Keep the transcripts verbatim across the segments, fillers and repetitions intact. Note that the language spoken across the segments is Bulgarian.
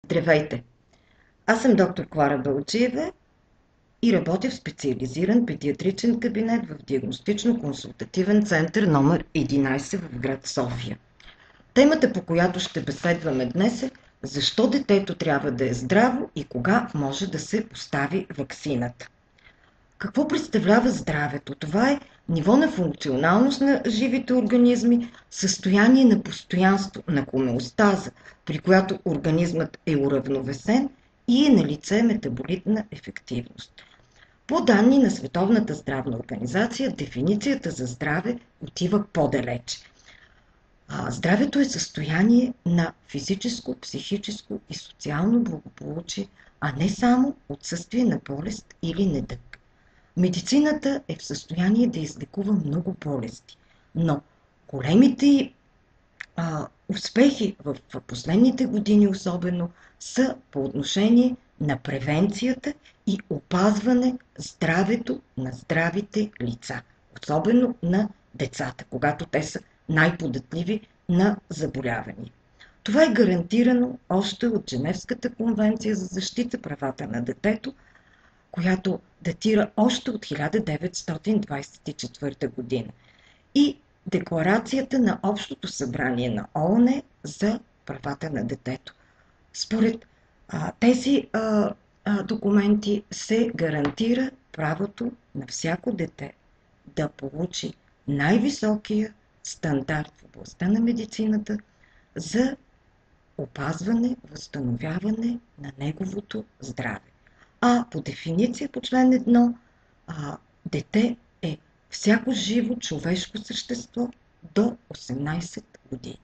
Здравейте! Аз съм доктор Клара Балчиева и работя в специализиран педиатричен кабинет в диагностично-консултативен център номер единайсет в град София. Темата, по която ще беседваме днес е защо детето трябва да е здраво и кога може да се постави ваксината. Какво представлява здравето? Това е ниво на функционалност на живите организми, състояние на постоянство, на хомеостаза, при която организмът е уравновесен и е налице метаболитна ефективност. По данни на Световната здравна организация, дефиницията за здраве отива по-далече. А, здравето е състояние на физическо, психическо и социално благополучие, а не само отсъствие на болест или недъг. Медицината е в състояние да излекува много болести, но големите а, успехи в последните години особено са по отношение на превенцията и опазване здравето на здравите лица, особено на децата, когато те са най-податливи на заболявания. Това е гарантирано още от Женевската конвенция за защита правата на детето, която датира още от хиляда деветстотин двадесет и четвърта година, и Декларацията на Общото събрание на ООН за правата на детето. Според а, тези а, а, документи се гарантира правото на всяко дете да получи най-високия стандарт в областта на медицината за опазване, възстановяване на неговото здраве. А по дефиниция по член едно, а, дете е всяко живо човешко същество до осемнайсет години.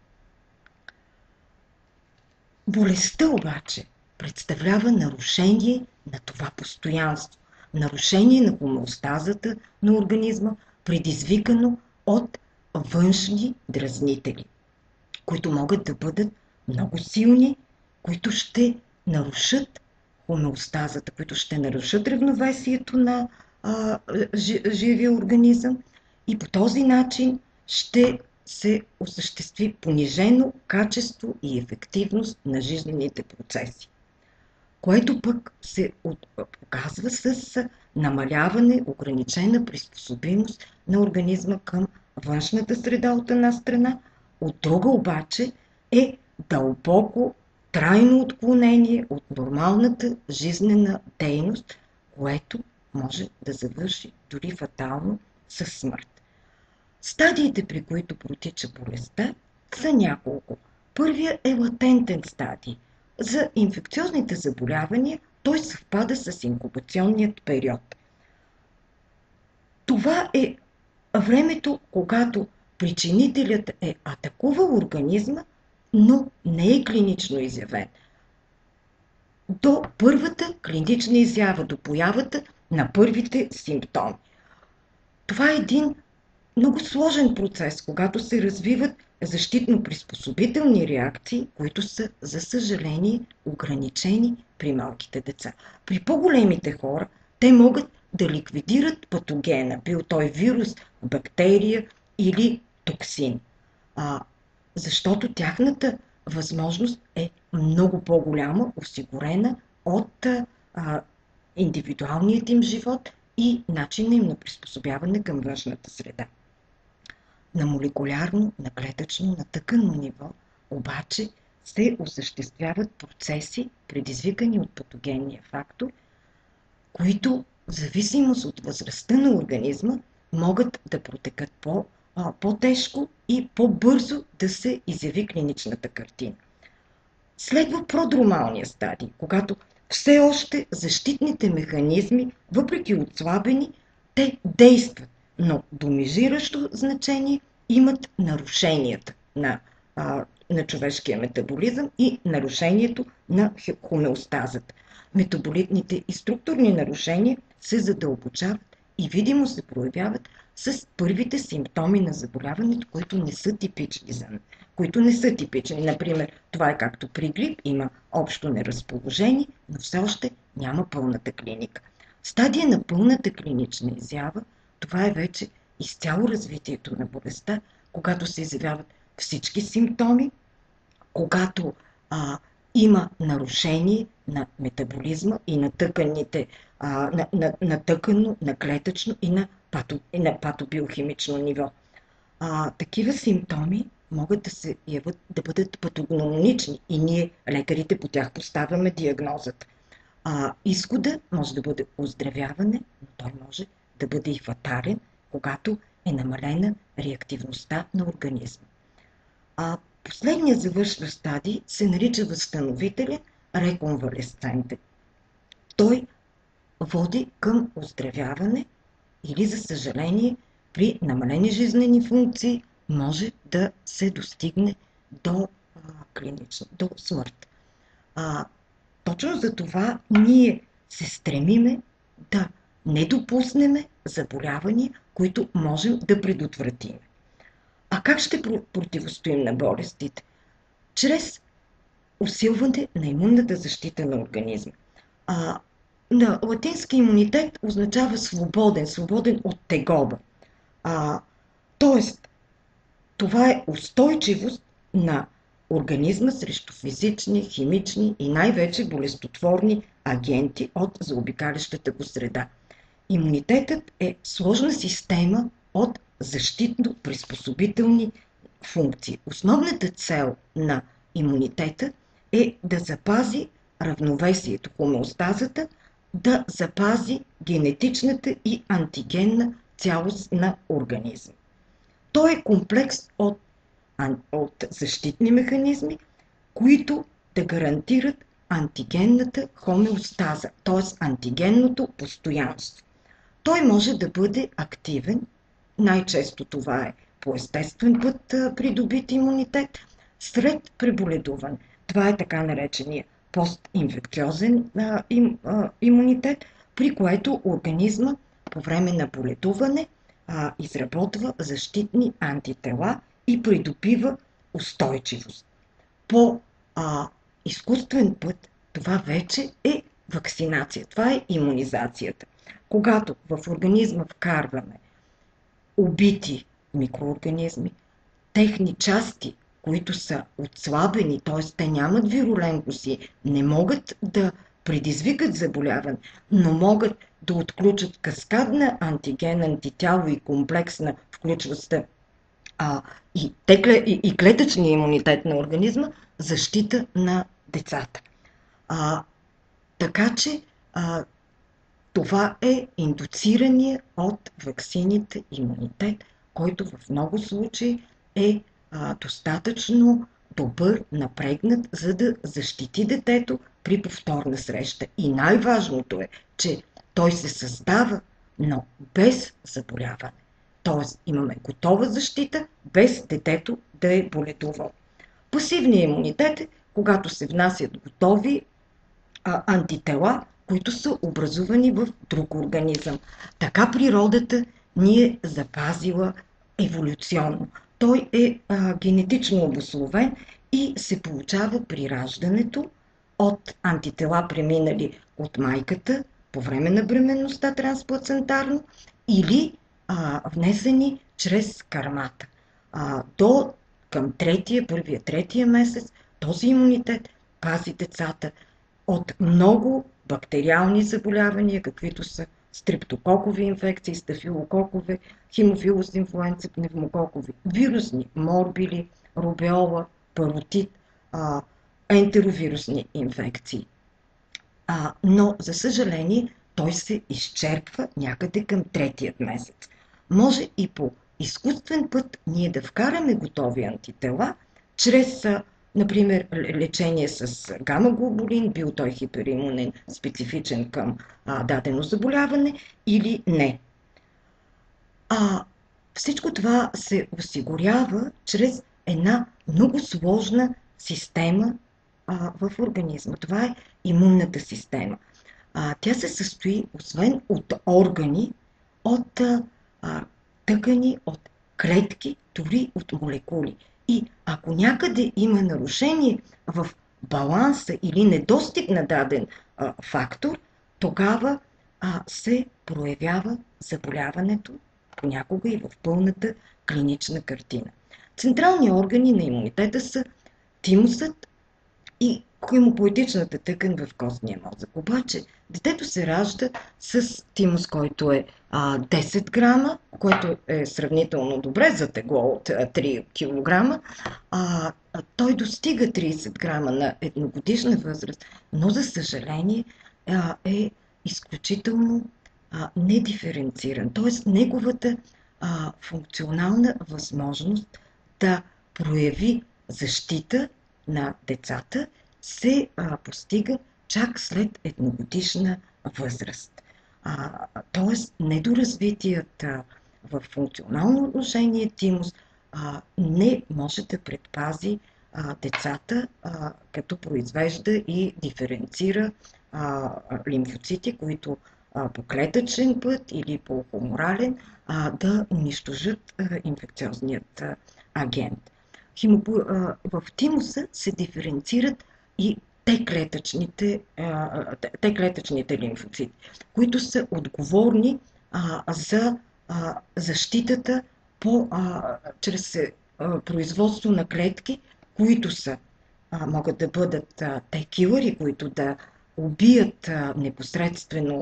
Болестта обаче представлява нарушение на това постоянство, нарушение на хомеостазата на организма, предизвикано от външни дразнители, които могат да бъдат много силни, които ще нарушат хомеостазата, които ще нарушат равновесието на а, живия организъм и по този начин ще се осъществи понижено качество и ефективност на жизнените процеси, което пък се показва с намаляване, ограничена приспособимост на организма към външната среда от една страна, от друга обаче е дълбоко трайно отклонение от нормалната жизнена дейност, което може да завърши дори фатално със смърт. Стадиите, при които протича болестта, са няколко. Първият е латентен стадий. За инфекциозните заболявания той съвпада с инкубационният период. Това е времето, когато причинителят е атакувал организма, но не е клинично изявен. До първата клинична изява, до появата на първите симптоми. Това е един много сложен процес, когато се развиват защитно-приспособителни реакции, които са, за съжаление, ограничени при малките деца. При по-големите хора те могат да ликвидират патогена, бил той вирус, бактерия или токсин, а, защото тяхната възможност е много по-голяма, осигурена от а, индивидуалният им живот и начина им на приспособяване към външната среда. На молекулярно, на клетъчно, на тъканно ниво обаче се осъществяват процеси, предизвикани от патогенния фактор, които в зависимост от възрастта на организма могат да протекат по, а, по-тежко и по-бързо да се изяви клиничната картина. Следва продромалния стадий, когато все още защитните механизми, въпреки отслабени, те действат, но домижиращо значение имат нарушенията на, а, на човешкия метаболизъм и нарушението на хомеостазата. Метаболитните и структурни нарушения се задълбочават и видимо се проявяват с първите симптоми на заболяването, които не са типични за които не са типични. Например, това е както при грип, има общо неразположение, но все още няма пълната клиника. Стадия на пълната клинична изява, това е вече изцяло развитието на болестта, когато се изявяват всички симптоми, когато а, има нарушение на метаболизма и на тъканите, а, на, на, на тъканно, на клетъчно и на, пато, и на патобиохимично ниво. А, такива симптоми могат да се явят, да бъдат патогномонични и ние, лекарите, по тях поставяме диагнозата. А, изхода може да бъде оздравяване, но той може да бъде и фатален, когато е намалена реактивността на организма. А последният завършващ стадий се нарича възстановителен реконвалесцентен. Той води към оздравяване или, за съжаление, при намалени жизнени функции може да се достигне до а, клинична, до смърт. А, точно за това ние се стремиме да не допуснем заболявания, които можем да предотвратим. А как ще противостоим на болестите? Чрез усилване на имунната защита на организма. А, на латински имунитет означава свободен, свободен от тегоба. А, тоест, това е устойчивост на организма срещу физични, химични и най-вече болестотворни агенти от заобикалящата го среда. Имунитетът е сложна система от защитно-приспособителни функции. Основната цел на имунитета е да запази равновесието, хомеостазата, да запази генетичната и антигенна цялост на организма. Той е комплекс от, от защитни механизми, които да гарантират антигенната хомеостаза, т.е. антигенното постоянство. Той може да бъде активен, най-често това е по естествен път придобит имунитет, сред преболедуване. Това е така наречения постинфекциозен а, им, а, имунитет, при което организма по време на боледуване а, изработва защитни антитела и придобива устойчивост. По а, изкуствен път това вече е вакцинация, това е имунизацията. Когато в организма вкарваме убити микроорганизми, техни части, които са отслабени, т.е. те нямат вируленгоси, не могат да предизвикат заболяване, но могат да отключат каскадна антиген, антитяло и комплексна, включваща а, и, текле, и, и клетъчния имунитет на организма, защита на децата. А, така че а, това е индуцирания от ваксините имунитет, който в много случаи е а, достатъчно добър, напрегнат, за да защити детето при повторна среща. И най-важното е, че той се създава, но без заболяване. Тоест имаме готова защита, без детето да е боледувало. Пасивният имунитет е, когато се внасят готови а, антитела, които са образувани в друг организъм. Така природата ни е запазила еволюционно. Той е а, генетично обусловен и се получава при раждането от антитела, преминали от майката по време на бременността трансплацентарно или а, внесени чрез кармата. А, до към третия, първия, третия месец този имунитет пази децата от много бактериални заболявания, каквито са стрептококови инфекции, стафилококове, хемофилус инфлуенца, пневмококови, вирусни, морбили, рубеола, паротит, а, ентеровирусни инфекции. А, но, за съжаление, той се изчерпва някъде към третият месец. Може и по изкуствен път ние да вкараме готови антитела, чрез, например, лечение с гама-глобулин, бил той хиперимунен, специфичен към а, дадено заболяване или не. А всичко това се осигурява чрез една много сложна система а, в организма. Това е имунната система. А, тя се състои, освен от органи, от а, тъкани, от клетки, дори от молекули. И ако някъде има нарушение в баланса или недостиг на даден а, фактор, тогава а, се проявява заболяването, понякога и в пълната клинична картина. Централни органи на имунитета са тимусът и хемопоетичната тъкан в костния мозък. Обаче детето се ражда с тимус, който е а, десет грама, което е сравнително добре за тегло от а, три килограма. А, а, той достига трийсет грама на едногодишна възраст, но за съжаление а, е изключително а, недиференциран. Т.е. неговата а, функционална възможност да прояви защита на децата се а, постига чак след едногодишна възраст. А, тоест, недоразвитият а, в функционално отношение тимус а, не може да предпази а, децата, а, като произвежда и диференцира а, лимфоцити, които а, по клетъчен път или по хуморален а, да унищожат а, инфекциозният а, агент. Химопо... А, в тимуса се диференцират и Т-клетъчните, Т-клетъчните лимфоцити, които са отговорни а, за а, защитата по, а, чрез а, производство на клетки, които са, а, могат да бъдат Т-килъри, които да убият а, непосредствено,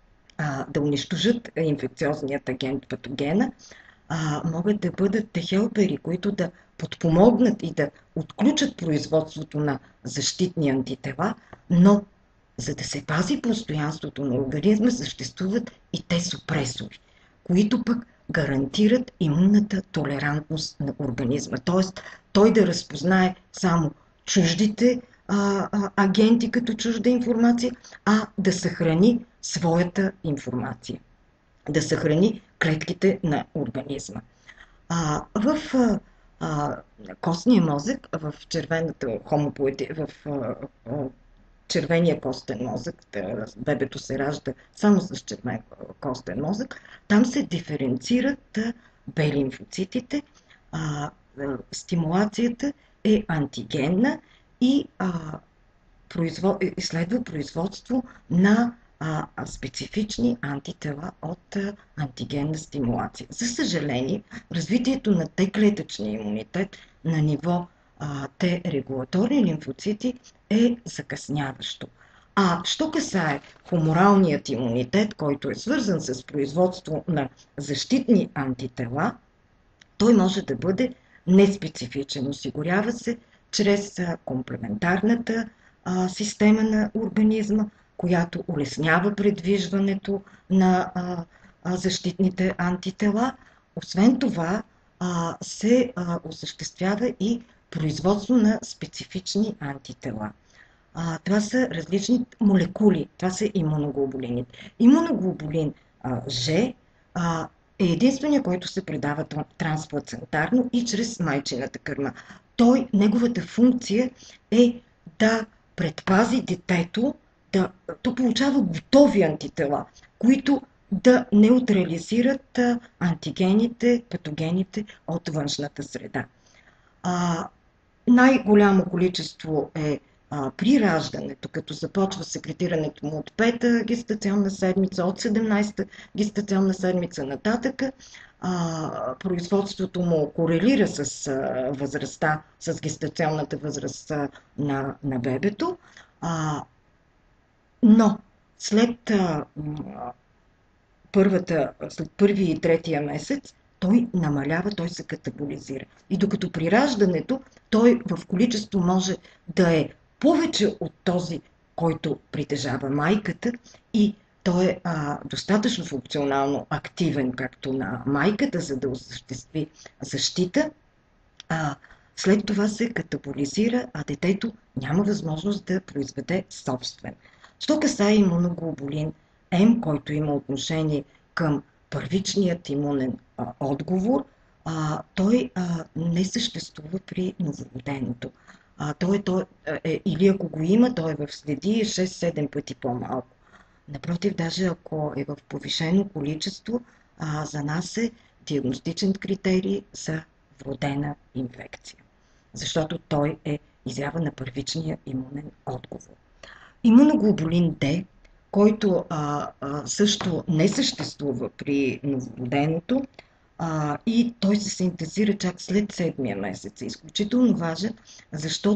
а, да унищожат инфекциозният агент патогена, а, могат да бъдат Т-хелпери, които да подпомогнат и да отключат производството на защитни антитела, но за да се пази постоянството на организма, съществуват и Т-супресори, които пък гарантират имунната толерантност на организма. Т.е. той да разпознае само чуждите а, а, агенти като чужда информация, а да съхрани своята информация, да съхрани клетките на организма. А, в а, а, костния мозък, в червената хомопоети, в а, а, червения костен мозък, бебето се ражда само с червен костен мозък, там се диференцират Б лимфоцитите, а, а, стимулацията е антигенна и а, производ, изследва производство на а, специфични антитела от а, антигенна стимулация. За съжаление, развитието на Т-клетъчния имунитет на ниво а, Т-регулаторни лимфоцити е закъсняващо. А що касае хуморалният имунитет, който е свързан с производство на защитни антитела, той може да бъде неспецифичен. Осигурява се чрез а, комплементарната а, система на организма, която улеснява предвижването на а, а, защитните антитела. Освен това, а, се а, осъществява и производство на специфични антитела. А, това са различни молекули, това са имуноглобулините. Имуноглобулин а, Ж а, е единствения, който се предава трансплацентарно и чрез майчината кърма. Той, неговата функция е да предпази детето, да, то получава готови антитела, които да неутрализират а, антигените, патогените от външната среда. А, най-голямо количество е а, при раждането, като започва секретирането му от пета гестационна седмица, от седемнадесета гестационна седмица нататък, а, производството му корелира с а, възрастта, с гестационната възраст а, на, на бебето, а, но след, а, първата, след първи и третия месец той намалява, той се катаболизира. И докато при раждането той в количество може да е повече от този, който притежава майката, и той е а, достатъчно функционално активен, както на майката, за да осъществи защита, а, след това се катаболизира, а детето няма възможност да произведе собствен. Що касае имуноглобулин М, който има отношение към първичният имунен а, отговор, а, той а, не съществува при новороденото. А, той, той, е, или ако го има, той е в следи шест-седем пъти по-малко. Напротив, даже ако е в повишено количество, а, за нас е диагностичен критерий за вродена инфекция, защото той е изява на първичния имунен отговор. Имуноглобулин Д, който а, а, също не съществува при новороденото, а, и той се синтезира чак след седмия месец. Е изключително важен, защото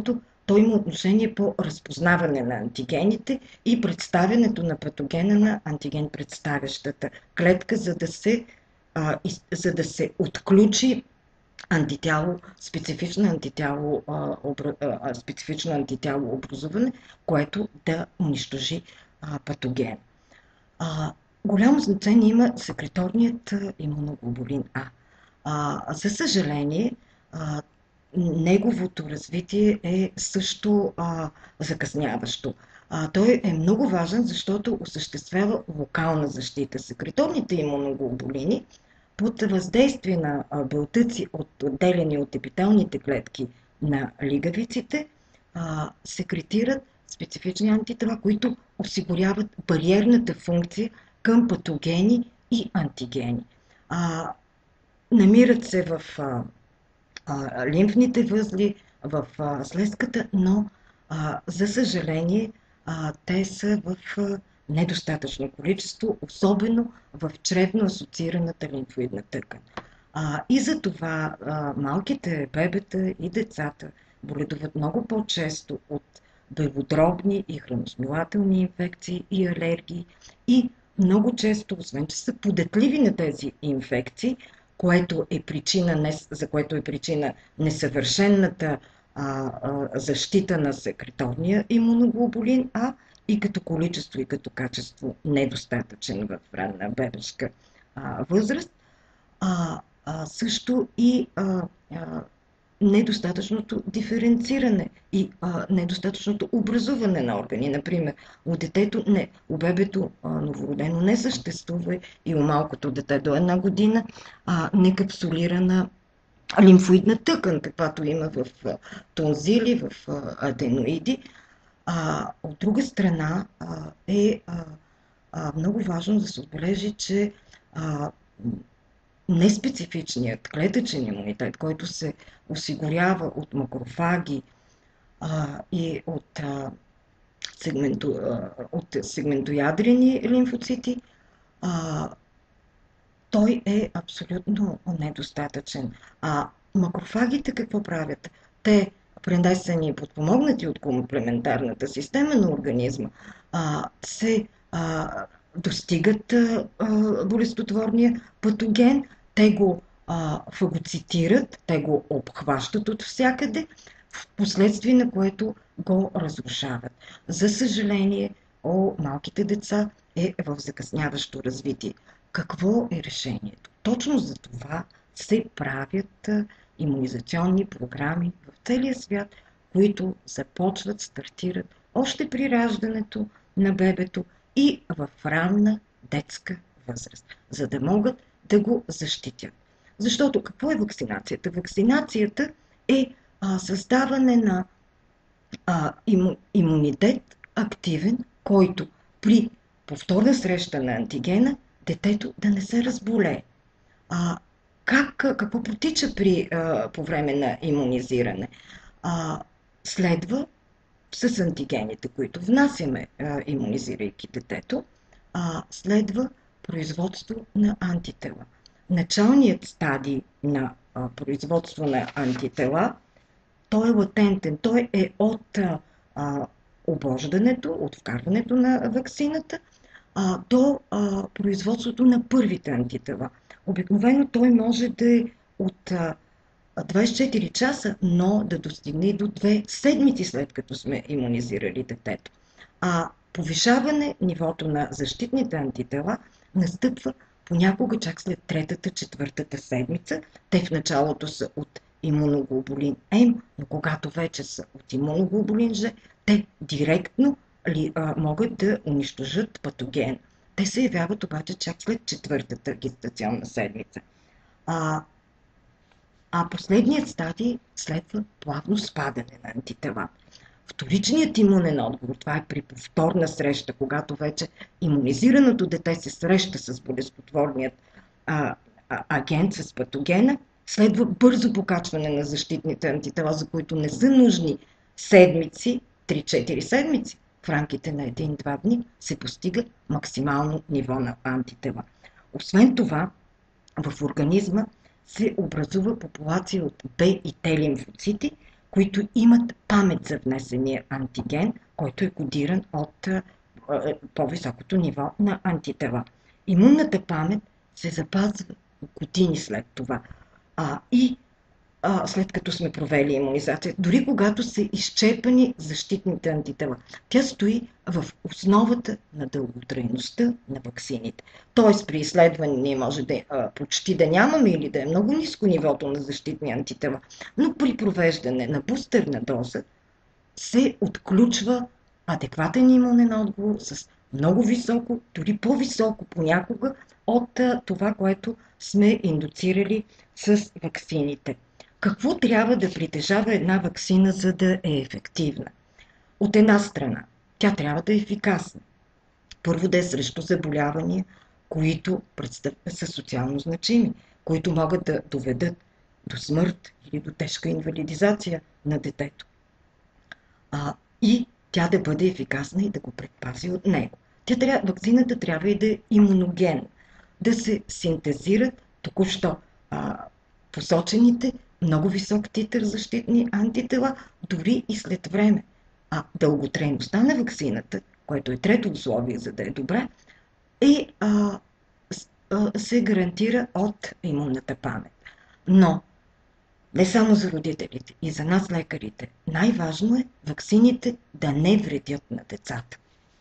той има отношение по разпознаване на антигените и представянето на патогена на антиген представящата клетка, за да се, а, из, за да се отключи антитяло, специфично антитяло, а, обра, а, специфично антитяло образуване, което да унищожи а, патоген. А, голямо значение има секреторният имуноглобулин А. А, за съжаление, а, неговото развитие е също а, закъсняващо. А, той е много важен, защото осъществява локална защита. Секреторните имуноглобулини под въздействие на белтъци, от отделени от епителните клетки на лигавиците, а, секретират специфични антитела, които осигуряват бариерната функция към патогени и антигени. А, намират се в а, а, лимфните възли, в а, слезката, но а, за съжаление а, те са в а, недостатъчно количество, особено в чревно-асоциираната лимфоидна тъкан. А, и за това а, малките бебета и децата боледуват много по-често от белодробни и храносмилателни инфекции и алергии и много често, освен че са податливи на тези инфекции, което е причина, за което е причина несъвършенната а, а, защита на секреторния имуноглобулин А, и като количество и като качество недостатъчен в ранна бебешка а, възраст, а, а също и а, а, недостатъчното диференциране и а, недостатъчното образуване на органи. Например, у детето, не, у бебето а, новородено не съществува и у малкото дете до една година а, некапсулирана лимфоидна тъкан, каквато има в а, тонзили, в а, аденоиди. А, от друга страна а, е а, а, много важно да се отбележи, че а, неспецифичният клетъчен имунитет, който се осигурява от макрофаги а, и от, а, сегменто, а, от сегментоядрени лимфоцити, а, той е абсолютно недостатъчен. А макрофагите какво правят? Те, пренесени и подпомогнати от комплементарната система на организма, а, се а, достигат а, болестотворния патоген, те го а, фагоцитират, те го обхващат от всякъде, в последствие на което го разрушават. За съжаление, о, малките деца е в закъсняващо развитие. Какво е решението? Точно за това се правят имунизационни програми в целия свят, които започват, стартират още при раждането на бебето и в ранна детска възраст, за да могат да го защитят. Защото какво е вакцинацията? Вакцинацията е а, създаване на а, иму, имунитет активен, който при повторна среща на антигена детето да не се разболее. А, как, какво протича при, а, по време на имунизиране? А, следва с антигените, които внасяме, а, имунизирайки детето, а, следва производство на антитела. Началният стадий на а, производство на антитела, той е латентен, той е от а, обождането, от вкарването на ваксината, а, до а, производството на първите антитела. Обикновено той може да е от а, двайсет и четири часа, но да достигне и до две седмици след като сме имунизирали детето. А повишаване нивото на защитните антитела настъпва понякога чак след третата, четвъртата седмица. Те в началото са от имуноглобулин М, но когато вече са от имуноглобулин Ж, те директно ли, а, могат да унищожат патоген. Те се явяват обаче чак след четвъртата гестационна седмица. А, а последният стадий следва плавно спадане на антитела. Вторичният имунен отговор, това е при повторна среща, когато вече имунизираното дете се среща с болестотворният а, а, агент, с патогена, следва бързо покачване на защитните антитела, за които не са нужни седмици, три-четири седмици. В рамките на един-два дни се постига максимално ниво на антитела. Освен това, в организма се образува популация от Б и Т лимфоцити, които имат памет за внесения антиген, който е кодиран от по-високото ниво на антитела. Имунната памет се запазва години след това. А, и а, след като сме провели имунизация, дори когато са изчерпани защитните антитела. Тя стои в основата на дълготрайността на ваксините. Тоест при изследване може да а, почти да нямаме или да е много ниско нивото на защитни антитела, но при провеждане на бустерна доза се отключва адекватен имунен отговор с много високо, дори по-високо понякога от а, това, което сме индуцирали с ваксините. Какво трябва да притежава една ваксина, за да е ефективна? От една страна, тя трябва да е ефикасна. Първо да е срещу заболявания, които са социално значими, които могат да доведат до смърт или до тежка инвалидизация на детето. А, и тя да бъде ефикасна и да го предпази от него. Тя трябва, ваксината трябва и да е имуногенна, да се синтезират току-що а, посочените много висок титър защитни антитела, дори и след време. А дълготрайността на ваксината, което е трето условие, за да е добра, е, а, а, се гарантира от имунната памет. Но не само за родителите, и за нас лекарите, най-важно е ваксините да не вредят на децата.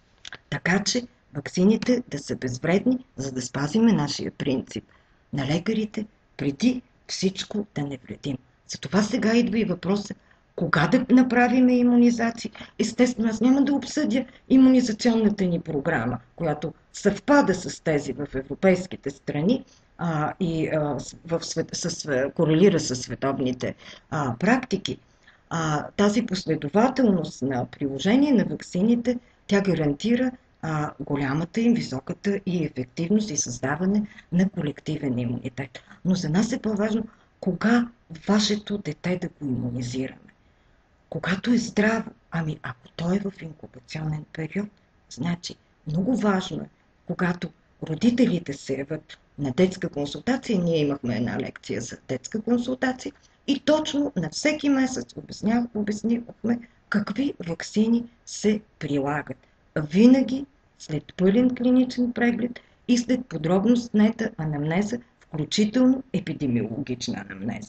Така че ваксините да са безвредни, за да спазиме нашия принцип на лекарите, преди всичко да не вредим. Затова сега идва и въпроса, кога да направим имунизации. Естествено, аз няма да обсъдя имунизационната ни програма, която съвпада с тези в европейските страни а, и а, в свет, с, корелира с световните а, практики. А, тази последователност на приложение на ваксините, тя гарантира а, голямата им, високата и ефективност и създаване на колективен имунитет. Но за нас е по-важно кога вашето дете да го имунизираме. Когато е здраво, ами ако той е в инкубационен период, значи много важно е, когато родителите се явят на детска консултация, ние имахме една лекция за детска консултация и точно на всеки месец обяснихме какви ваксини се прилагат. Винаги след пълен клиничен преглед и след подробно снета анамнеза, включително епидемиологична анамнеза.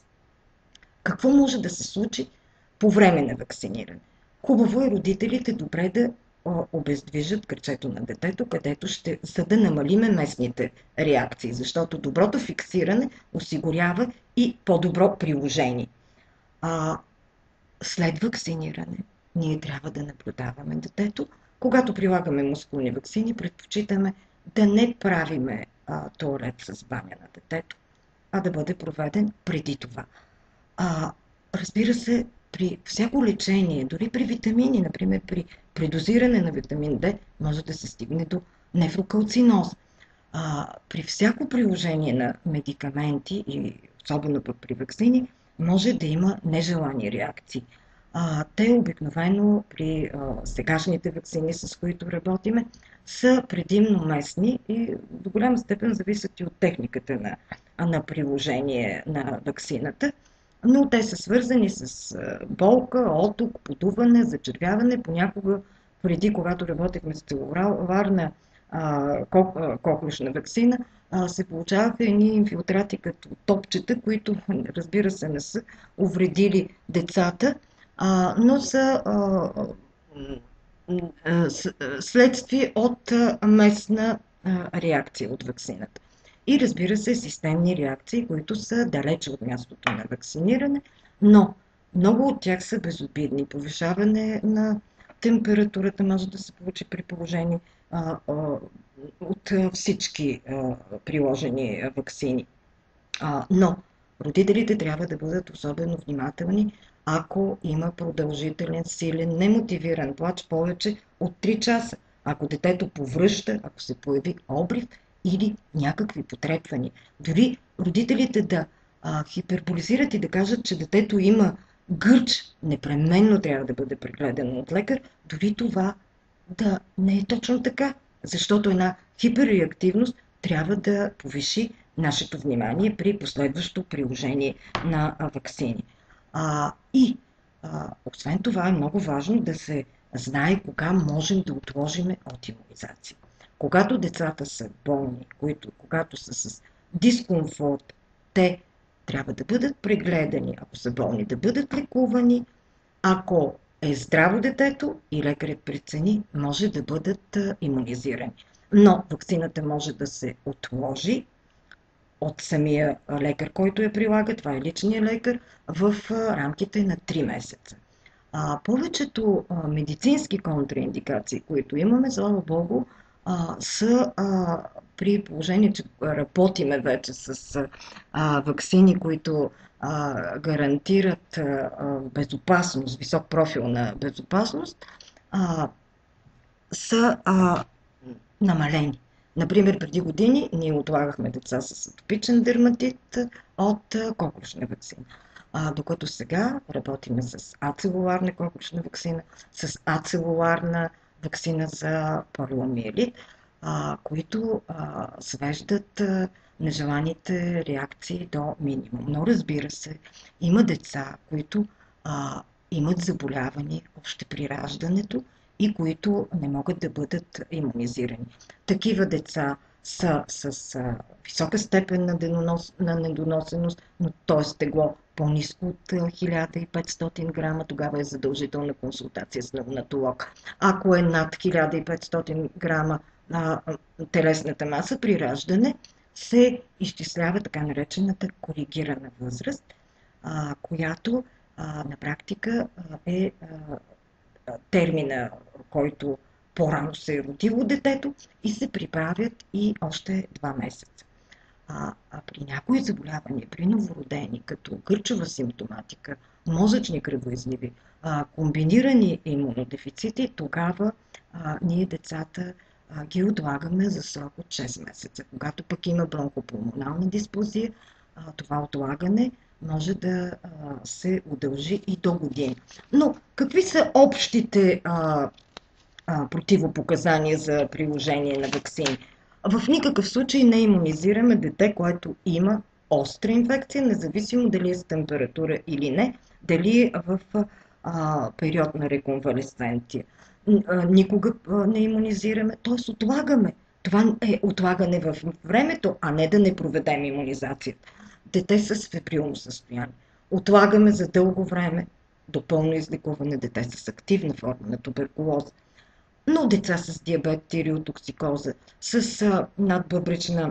Какво може да се случи по време на вакциниране? Хубаво е родителите добре да обездвижат кръчето на детето, където ще, за да намалиме местните реакции, защото доброто фиксиране осигурява и по-добро приложение. А, след вакциниране ние трябва да наблюдаваме детето. Когато прилагаме мускулни ваксини, предпочитаме да не правиме а, туалет с баня на детето, а да бъде проведен преди това. А, разбира се, при всяко лечение, дори при витамини, например при предозиране на витамин Д, може да се стигне до нефрокалциноз. А, при всяко приложение на медикаменти, и особено пък при ваксини, може да има нежелани реакции. А, те обикновено при а, сегашните ваксини, с които работиме, са предимно местни и до голяма степен зависят и от техниката на, на приложение на ваксината, но те са свързани с болка, оток, подуване, зачервяване. Понякога, преди, когато работехме с целуларна коклюшна ваксина, а, се получаваха едни инфилтрати като топчета, които, разбира се, не са увредили децата, а, но са а, а, следствие от местна а, реакция от ваксината. И разбира се, системни реакции, които са далече от мястото на вакциниране, но много от тях са безобидни. Повишаване на температурата може да се получи при положение а, а, от всички а, приложени ваксини. А, но родителите трябва да бъдат особено внимателни, ако има продължителен, силен, немотивиран плач повече от три часа. Ако детето повръща, ако се появи обрив или някакви потрепвания. Дори родителите да а, хиперболизират и да кажат, че детето има гърч, непременно трябва да бъде прегледано от лекар, дори това да не е точно така, защото една хиперреактивност трябва да повиши нашето внимание при последващо приложение на ваксини. А, и А, освен това е много важно да се знае кога можем да отложим от имунизация. Когато децата са болни, които, когато са с дискомфорт, те трябва да бъдат прегледани, ако са болни, да бъдат лекувани. Ако е здраво детето и лекарят прецени, може да бъдат имунизирани. Но ваксината може да се отложи от самия лекар, който я прилага, това е личният лекар, в рамките на три месеца. А, повечето а, медицински контраиндикации, които имаме, слава Богу, а, са а, при положение, че работиме вече с а, ваксини, които а, гарантират а, безопасност, висок профил на безопасност, а, са а, намалени. Например, преди години ние отлагахме деца с атопичен дерматит от коклюшна ваксина. А, докато сега работиме с ацелуларна коклюшна ваксина, с ацелуларна ваксина за полиомиелит, а, които а, свеждат а, нежеланите реакции до минимум. Но разбира се, има деца, които а, имат заболяване още при раждането и които не могат да бъдат имунизирани. Такива деца са с а, висока степен на, денонос, на недоносеност, но т.е. тегло по-ниско от хиляда и петстотин грама, тогава е задължителна консултация с неонатолог. Ако е над хиляда и петстотин грама а, телесната маса при раждане, се изчислява така наречената коригирана възраст, а, която а, на практика а, е а, термина, който по-рано се е родило детето, и се приправят и още два месеца. А, а при някои заболявания, при новородени, като гърчова симптоматика, мозъчни кръвоизливи, а, комбинирани имунодефицити, тогава а, ние децата а, ги отлагаме за срок от шест месеца. Когато пък има бронхопулмонална дисплазия, а, това отлагане може да а, се удължи и до година. Но какви са общите а, а, противопоказания за приложение на ваксини? В никакъв случай не имунизираме дете, което има остра инфекция, независимо дали е с температура или не, дали е в а, период на реконвалесценция. Никога не имунизираме, т.е. отлагаме. Това е отлагане в времето, а не да не проведем имунизацията. Дете с фебрилно състояние. Отлагаме за дълго време до пълно излекуване дете с активна форма на туберкулоза. Но деца с диабет, тиреотоксикоза, с а, надбъбречна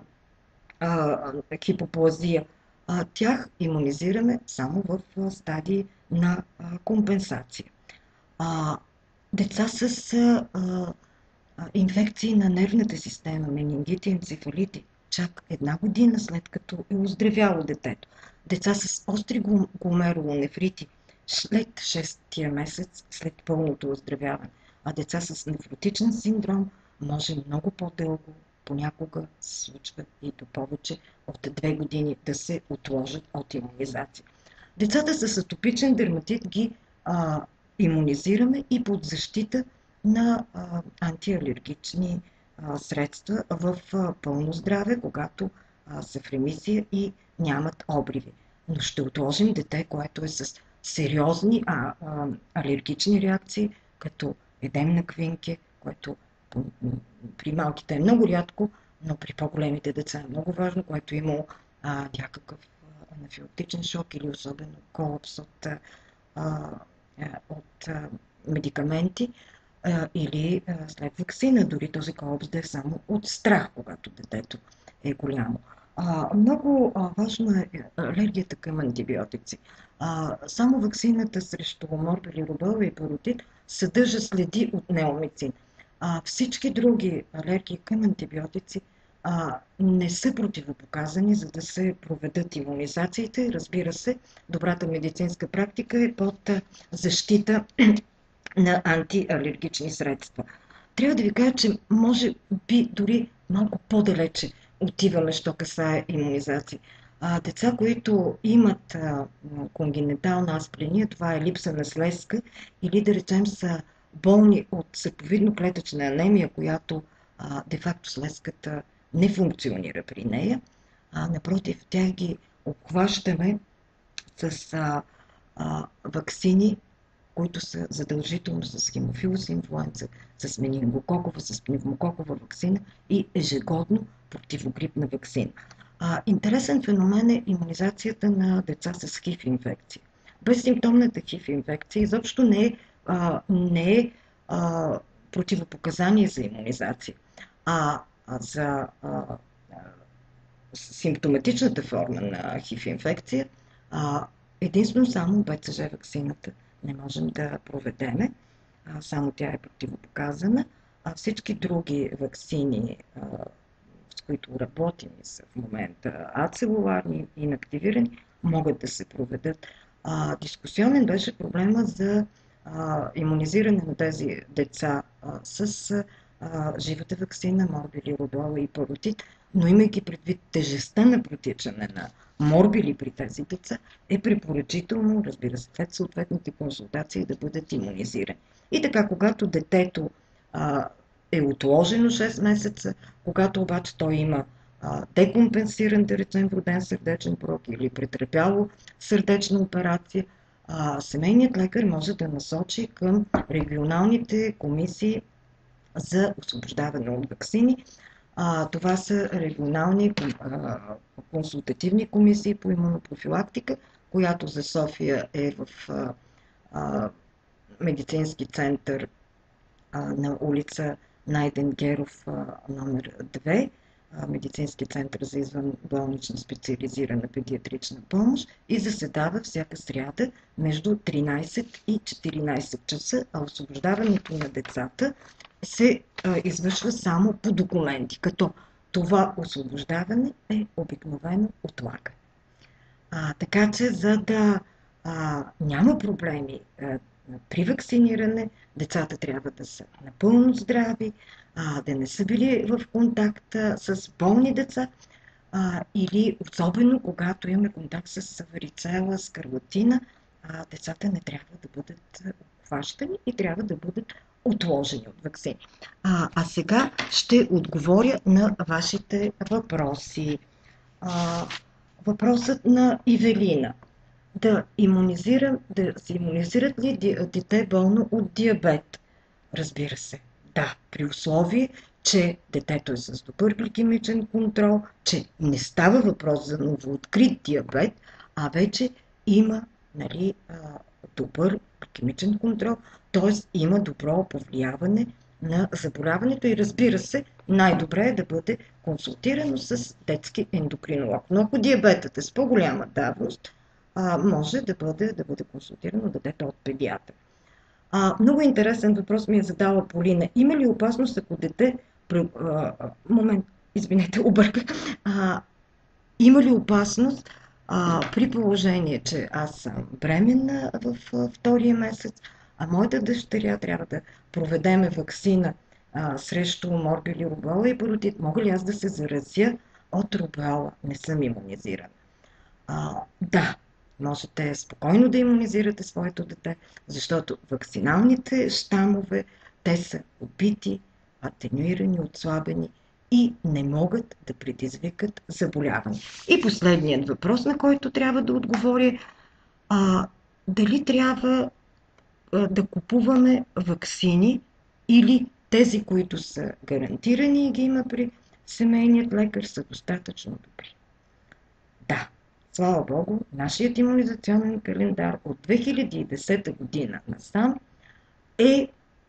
а, хипоплазия, а, тях имунизираме само в а, стадии на а, компенсация. А, деца с а, а, инфекции на нервната система, менингити, енцефалити, чак една година след като е оздравяло детето. Деца с остри гломерулонефрити след шестия месец, след пълното оздравяване. А деца с нефротичен синдром може много по-дълго, понякога се случва и до повече от две години да се отложат от имунизация. Децата с атопичен дерматит ги а, имунизираме и под защита на а, антиалергични а, средства в а, пълно здраве, когато а, са в ремисия и нямат обриви. Но ще отложим дете, което е с сериозни а, а, алергични реакции, като едем на квинки, което при малките е много рядко, но при по-големите деца е много важно, което има а, някакъв анафилактичен шок или особено колапс от, а, от а, медикаменти а, или а, след ваксина, дори този колапс да е само от страх, когато детето е голямо. А, много а, важно е алергията към антибиотици. А, само ваксината срещу морбили, рубеола и паротит съдържа следи от неомицин. А, всички други алергии към антибиотици а, не са противопоказани, за да се проведат имунизациите. Разбира се, добрата медицинска практика е под защита на антиалергични средства. Трябва да ви кажа, че може би дори малко по-далече отиваме, що касае имунизации. А, деца, които имат а, конгенитална аспления, това е липса на слезка, или да речем са болни от сърповидно-клетъчна анемия, която а, де-факто слезката не функционира при нея. А, напротив, тях ги обхващаме с а, а, ваксини които са задължително с хемофилус инфлуенца, с менингококова, с пневмококова ваксина и ежегодно противогрипна ваксина. А, интересен феномен е имунизацията на деца с хив инфекция. Безсимптомната хив инфекция изобщо не е, а, не е а, противопоказание за имунизация, а, а за а, симптоматичната форма на хив инфекция, а, единствено само Б Ц Ж ваксината не можем да проведеме, а, само тя е противопоказана, а всички други ваксини, а, с които работим и са в момента ацелуларни, инактивирани, могат да се проведат. А, дискусионен беше проблема за а, имунизиране на тези деца а, с а, живата ваксина, морбили, рубола и паротит, но имайки предвид тежестта на протичане на морбили при тези деца, е препоръчително, разбира се, след съответните консултации да бъдат имунизирани. И така, когато детето а, е отложено шест месеца, когато обаче той има а, декомпенсиран, да речем, вроден сърдечен порок или претърпяло сърдечна операция, а, семейният лекар може да насочи към регионалните комисии за освобождаване от ваксини. А, това са регионални а, консултативни комисии по имунопрофилактика, която за София е в а, а, медицински център а, на улица Найден Геров а, номер две, а, медицински център за извънболнична специализирана педиатрична помощ, и заседава всяка сряда между тринайсет и четиринайсет часа, а освобождаването на децата се а, извършва само по документи, като това освобождаване е обикновено отлагане. А, така че, за да а, няма проблеми а, при вакциниране, децата трябва да са напълно здрави, а, да не са били в контакт а, с болни деца, а, или особено когато имаме контакт с варицела, скарлатина, а, децата не трябва да бъдат обхващани и трябва да бъдат отложени от ваксини. А, а сега ще отговоря на вашите въпроси. А, въпросът на Ивелина. Да, имунизира, да се имунизират ли дете болно от диабет? Разбира се, да, при условие, че детето е с добър гликемичен контрол, че не става въпрос за новооткрит диабет, а вече има, нали, добър гликемичен контрол, т.е. има добро повлияване на заболяването и, разбира се, най-добре е да бъде консултирано с детски ендокринолог. Но ако диабетът е с по-голяма давност, а, може да бъде, да бъде консултирано детето от педиатър. А, много интересен въпрос ми е задала Полина. Има ли опасност, ако дете... А, момент, извинете, обърках. А, има ли опасност а, при положение, че аз съм бременна в а, втория месец, а моята дъщеря трябва да проведеме ваксина а, срещу морбили, рубеола и паротит, мога ли аз да се заразя от рубеола? Не съм имунизирана. А, да, можете спокойно да имунизирате своето дете, защото вакциналните щамове, те са убити, атенуирани, отслабени и не могат да предизвикат заболяване. И последният въпрос, на който трябва да отговоря, а, дали трябва а, да купуваме ваксини или тези, които са гарантирани и ги има при семейният лекар, са достатъчно добри. Да, слава Богу, нашият имунизационен календар от две хиляди и десета година насам е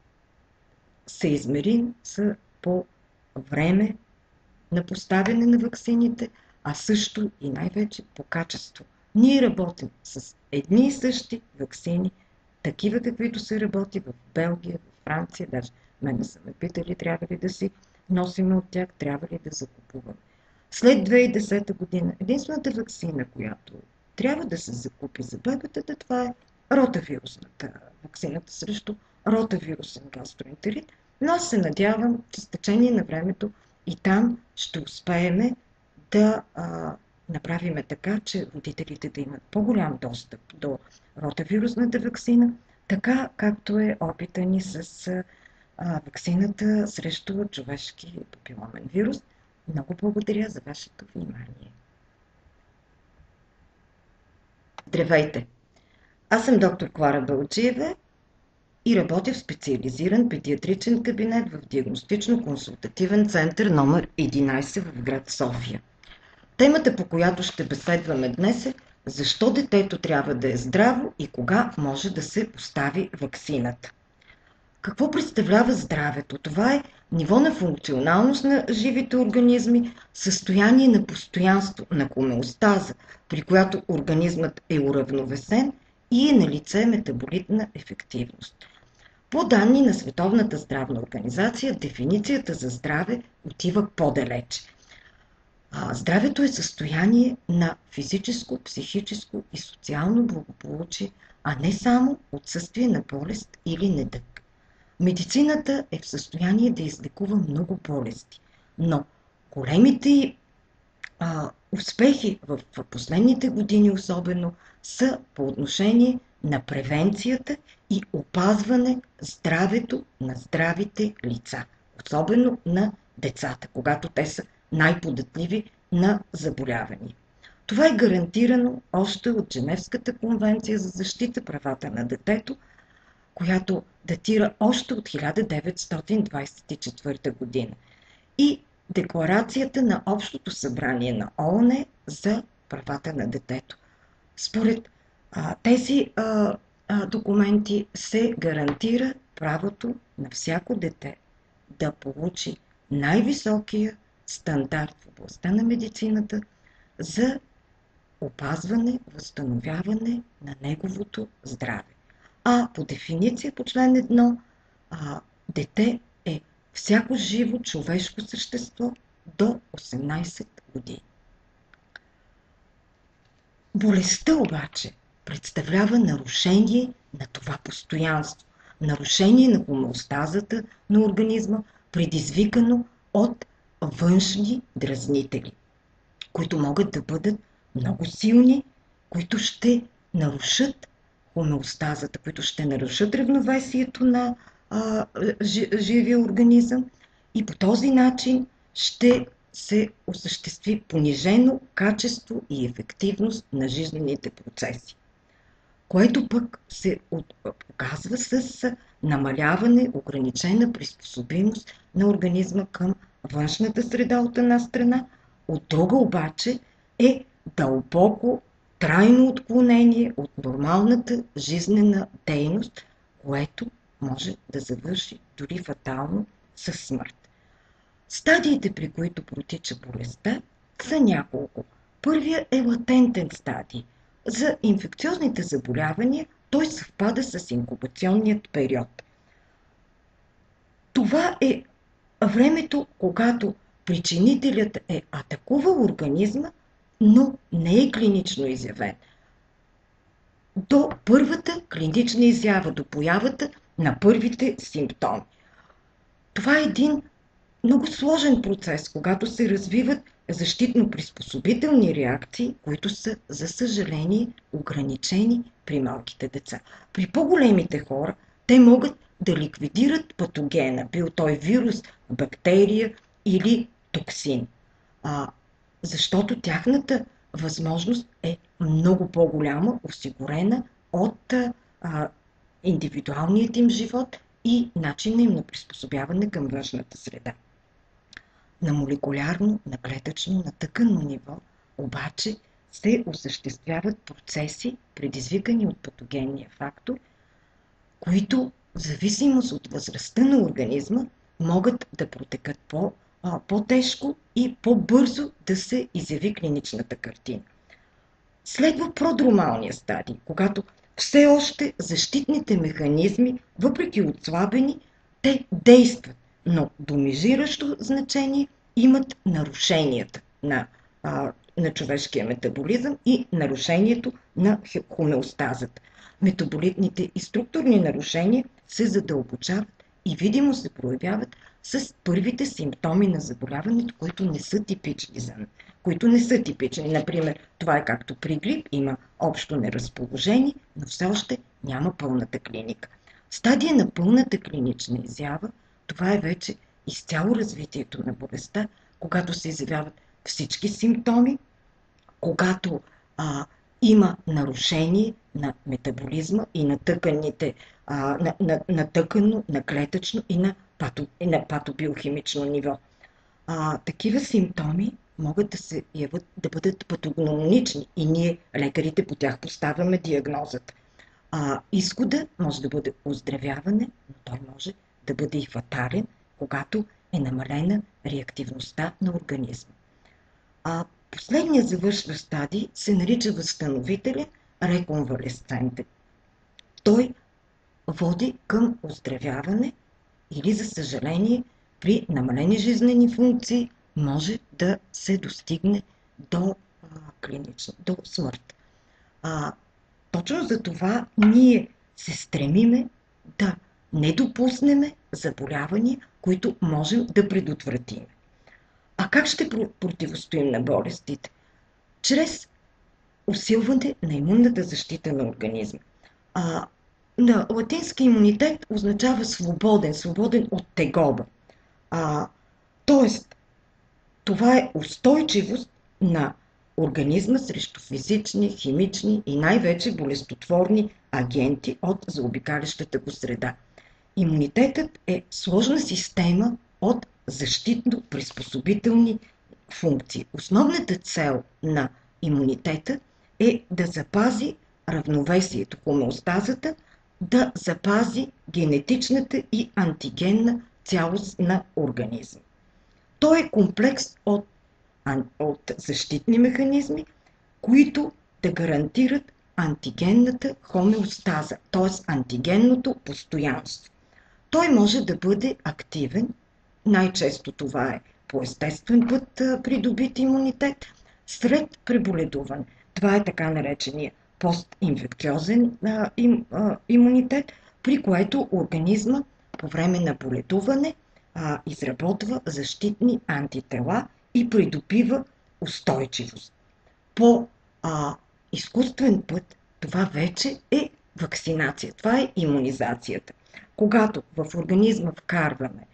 съизмерим с по време на поставяне на ваксините, а също и най-вече по качество. Ние работим с едни и същи ваксини, такива каквито се работи в Белгия, в Франция, даже мене са ме питали, трябва ли да си носиме от тях, трябва ли да закупуваме. След две хиляди и десета година единствената ваксина, която трябва да се закупи за бебетата, това е ротавирусната ваксината срещу ротавирусен гастроентерит, но аз се надявам, че с течение на времето и там ще успеем да а, направим така, че родителите да имат по-голям достъп до ротавирусната ваксина, така както е опита ни с а, ваксината срещу човешки папиломен вирус. Много благодаря за вашето внимание. Здравейте! Аз съм доктор Клара Балчиева и работя в специализиран педиатричен кабинет в диагностично-консултативен център номер единайсет в град София. Темата, по която ще беседваме днес, е защо детето трябва да е здраво и кога може да се постави ваксината. Какво представлява здравето? Това е ниво на функционалност на живите организми, състояние на постоянство, на хомеостаза, при която организмът е уравновесен и е налице метаболитна ефективност. По данни на Световната здравна организация, дефиницията за здраве отива по-далече. А, здравето е състояние на физическо, психическо и социално благополучие, а не само отсъствие на болест или недъг. Медицината е в състояние да излекува много болести, но големите а, успехи в последните години особено са по отношение на превенцията и опазване здравето на здравите лица, особено на децата, когато те са най-податливи на заболявания. Това е гарантирано още от Женевската конвенция за защита правата на детето, която датира още от хиляда деветстотин двадесет и четвърта година, и Декларацията на Общото събрание на ООН за правата на детето. Според а, тези а, а, документи се гарантира правото на всяко дете да получи най-високия стандарт в областта на медицината за опазване, възстановяване на неговото здраве. А по дефиниция по член едно, а, дете е всяко живо човешко същество до осемнайсет години. Болестта обаче представлява нарушение на това постоянство, нарушение на хомеостазата на организма, предизвикано от външни дразнители, които могат да бъдат много силни, които ще нарушат хомеостазата, които ще нарушат равновесието на а, живия организъм и по този начин ще се осъществи понижено качество и ефективност на жизнените процеси, което пък се показва с намаляване, ограничена приспособимост на организма към външната среда от една страна, от друга обаче е дълбоко трайно отклонение от нормалната жизнена дейност, което може да завърши дори фатално със смърт. Стадиите, при които протича болестта, са няколко. Първият е латентен стадий. За инфекциозните заболявания той съвпада с инкубационният период. Това е времето, когато причинителят е атакувал организма, но не е клинично изявен. До първата клинична изява, до появата на първите симптоми. Това е един много сложен процес, когато се развиват защитно-приспособителни реакции, които са, за съжаление, ограничени при малките деца. При по-големите хора те могат да ликвидират патогена, бил той вирус, бактерия или токсин, а, защото тяхната възможност е много по-голяма, осигурена от а, индивидуалният им живот и начина им на приспособяване към външната среда. На молекулярно, на клетъчно, на тъканно ниво обаче се осъществяват процеси, предизвикани от патогенния фактор, които в зависимост от възрастта на организма могат да протекат по, а, по-тежко и по-бързо да се изяви клиничната картина. Следва продромалния стадий, когато все още защитните механизми, въпреки отслабени, те действат, но домижиращо значение имат нарушенията на, а, на човешкия метаболизъм и нарушението на хомеостазата. Метаболитните и структурни нарушения се задълбочават и видимо се проявяват с първите симптоми на заболяването, които не са типични за които не са типични. Например, това е както при грип, има общо неразположение, но все още няма пълната клиника. Стадия на пълната клинична изява, това е вече изцяло развитието на болестта, когато се изявяват всички симптоми, когато а, има нарушение на метаболизма и на тъканите а, на, на, на тъканно, на клетъчно и на, пато, и на патобиохимично ниво. А, такива симптоми могат да се явят, да бъдат патогномонични и ние, лекарите, по тях поставяме диагнозата. А, изхода може да бъде оздравяване, но той може да бъде и фатален, когато е намалена реактивността на организма. А последният завършващ стадий се нарича възстановителен реконвалесцентен. Той води към оздравяване или, за съжаление, при намалени жизнени функции може да се достигне до а, клинична, до смърт. А, точно за това ние се стремиме да не допуснем заболявания, които можем да предотвратим. А как ще противостоим на болестите? Чрез усилване на имунната защита на организма. А, на латински имунитет означава свободен, свободен от тегоба. А, тоест, това е устойчивост на организма срещу физични, химични и най-вече болестотворни агенти от заобикалящата го среда. Имунитетът е сложна система от защитно-приспособителни функции. Основната цел на имунитета е да запази равновесието, хомеостазата, да запази генетичната и антигенна цялост на организма. Той е комплекс от, от защитни механизми, които да гарантират антигенната хомеостаза, т.е. антигенното постоянство. Той може да бъде активен, най-често това е по естествен път придобит имунитет, сред преболедуване. Това е така наречения постинфекциозен а, им, а, имунитет, при което организма по време на боледуване а, изработва защитни антитела и придобива устойчивост. По а, изкуствен път това вече е вакцинация, това е имунизацията. Когато в организма вкарваме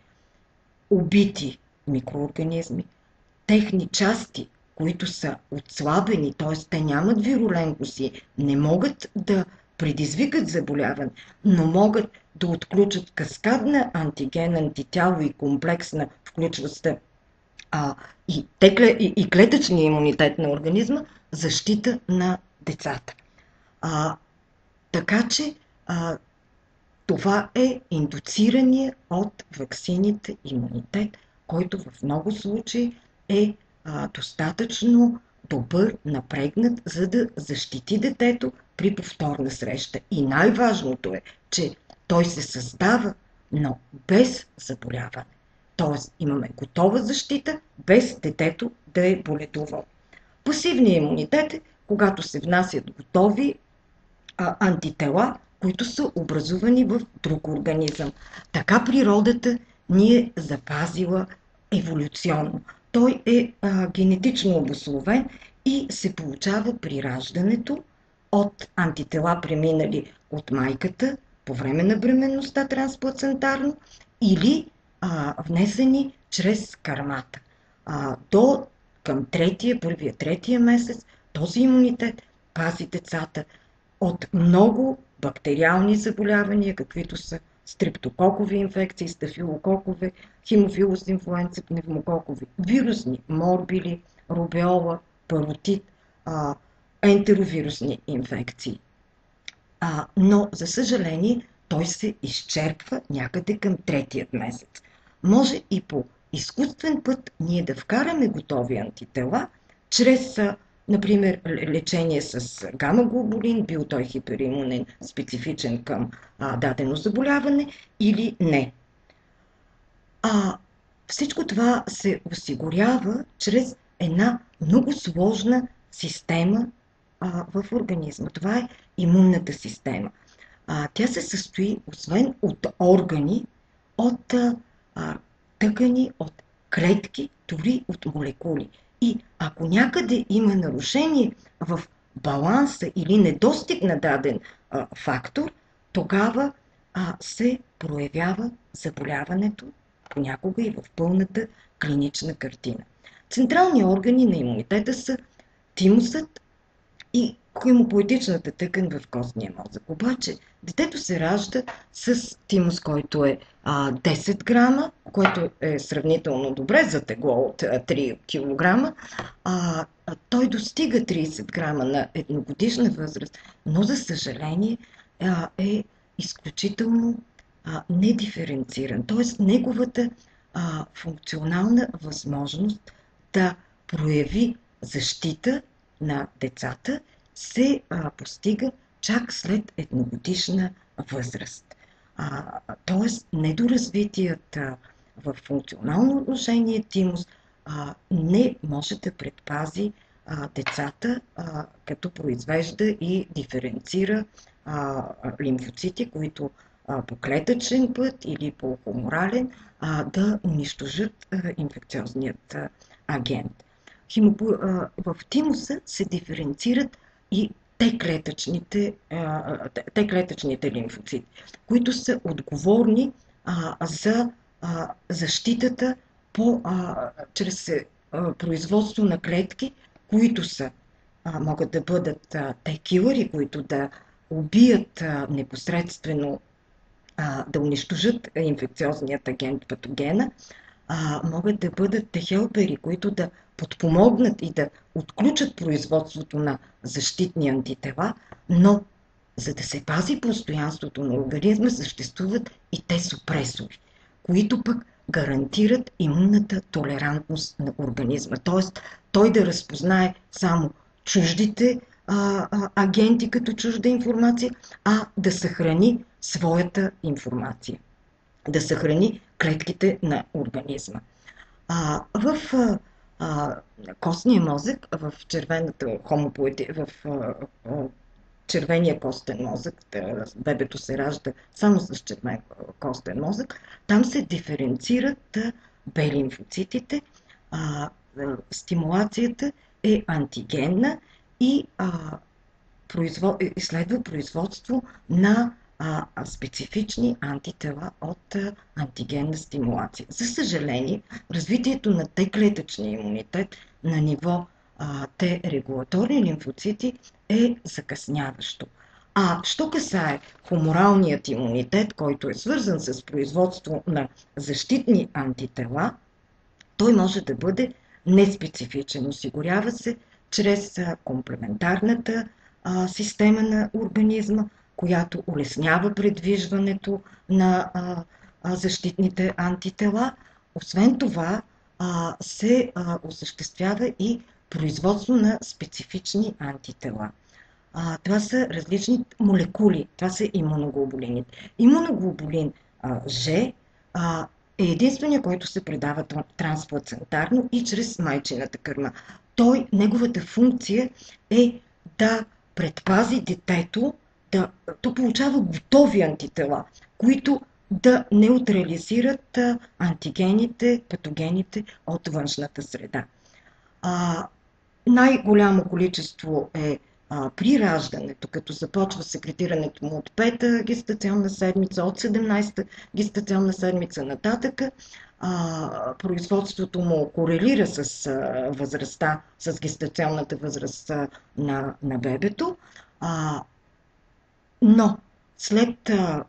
убити микроорганизми, техни части, които са отслабени, т.е. те нямат вирулентност и не могат да предизвикат заболяване, но могат да отключат каскадна антиген, антитяло и комплексна включваща а, и, текле, и, и клетъчния имунитет на организма, защита на децата. А, така че а, това е индуцирания от ваксините имунитет, който в много случаи е а, достатъчно добър, напрегнат, за да защити детето при повторна среща. И най-важното е, че той се създава, но без заболяване. Тоест имаме готова защита, без детето да е боледувало. Пасивният имунитет е, когато се внасят готови а, антитела, които са образувани в друг организъм. Така природата ни е запазила еволюционно. Той е а, генетично обусловен и се получава при раждането от антитела, преминали от майката по време на бременността трансплацентарно или а, внесени чрез кармата. А, до към третия, първия, третия месец този имунитет пази децата от много бактериални заболявания, каквито са стрептококови инфекции, стафилококове, хемофилус инфлуенца, пневмококови, вирусни, морбили, рубеола, паротит, а, ентеровирусни инфекции. А, но, за съжаление, той се изчерпва някъде към третият месец. Може и по изкуствен път ние да вкараме готови антитела, чрез, например, лечение с гама-глобулин, бил той хиперимунен, специфичен към а, дадено заболяване или не. А всичко това се осигурява чрез една много сложна система а, в организма. Това е имунната система. А, тя се състои, освен от органи, от а, тъкани, от клетки, дори от молекули. И ако някъде има нарушение в баланса или недостиг на даден а, фактор, тогава а, се проявява заболяването, понякога и в пълната клинична картина. Централни органи на имунитета са тимусът и хемопоетичната тъкан в костния мозък. Обаче детето се ражда с тимус, който е а, десет грама, което е сравнително добре за тегло от а, три килограма. А, а, той достига трийсет грама на едногодишна възраст, но за съжаление а, е изключително а, недиференциран. Т.е. неговата а, функционална възможност да прояви защита на децата се а, постига чак след едногодишна възраст. А, тоест, недоразвитият а, в функционално отношение тимус а, не може да предпази а, децата, а, като произвежда и диференцира а, лимфоцити, които а, по клетъчен път или по хуморален а, да унищожат а, инфекциозният а, агент. Химопо... А, в тимуса се диференцират и Т-клетъчните, Т-клетъчните лимфоцити, които са отговорни а, за а, защитата по, а, чрез а, производство на клетки, които са, а, могат да бъдат Т-килъри, които да убият а, непосредствено, а, да унищожат инфекциозният агент патогена, а, могат да бъдат Т-хелпери, които да подпомогнат и да отключат производството на защитни антитела, но за да се пази постоянството на организма, съществуват и Т-супресори, които пък гарантират имунната толерантност на организма. Т.е. той да разпознае само чуждите а, а, агенти като чужда информация, а да съхрани своята информация, да съхрани клетките на организма. А, в а, а, костния мозък, в червената хомопоети, в а, а, червения костен мозък, бебето се ражда само с червен костен мозък, там се диференцират Б лимфоцитите, а, а, стимулацията е антигенна и а, производ, изследва производство на а, специфични антитела от а, антигенна стимулация. За съжаление, развитието на Т-клетъчния имунитет на ниво а, Т-регулаторни лимфоцити е закъсняващо. А що касае хуморалният имунитет, който е свързан с производство на защитни антитела, той може да бъде неспецифичен. Осигурява се чрез а, комплементарната а, система на организма, която улеснява предвижването на а, а, защитните антитела. Освен това, а, се а, осъществява и производство на специфични антитела. А, това са различни молекули, това са имуноглобулините. Имуноглобулин а, Ж а, е единствения, който се предава трансплацентарно и чрез майчината кърма. Той, неговата функция е да предпази детето, да, то получава готови антитела, които да неутрализират а, антигените, патогените от външната среда. А, най-голямо количество е а, при раждането, като започва секретирането му от пета гестационна седмица, от седемнадесета гестационна седмица нататък, а, производството му корелира с а, възрастта, с гестационната възраст а, на, на бебето, а, но след, а,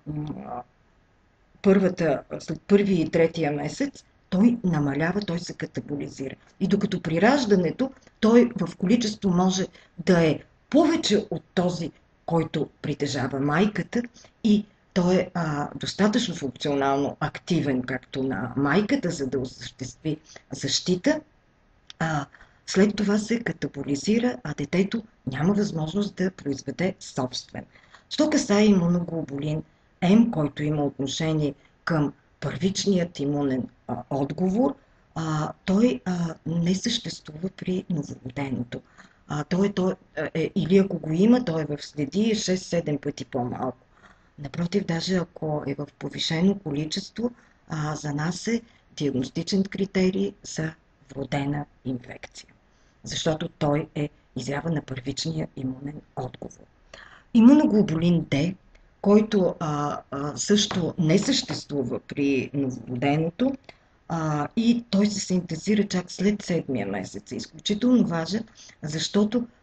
първата, след първи и третия месец той намалява, той се катаболизира. И докато при раждането той в количество може да е повече от този, който притежава майката, и той е а, достатъчно функционално активен, както на майката, за да осъществи защита, а, след това се катаболизира, а детето няма възможност да произведе собствен. Що касае имуноглобулин М, който има отношение към първичният имунен а, отговор, а, той а, не съществува при новороденото. А, той, той, е, или ако го има, той е в следи шест-седем пъти по-малко. Напротив, даже ако е в повишено количество, а, за нас е диагностичен критерий за вродена инфекция, защото той е изява на първичния имунен отговор. Имуноглобулин Д, който а, а, също не съществува при новороденото, а, и той се синтезира чак след седмия месец. Е изключително важен, защото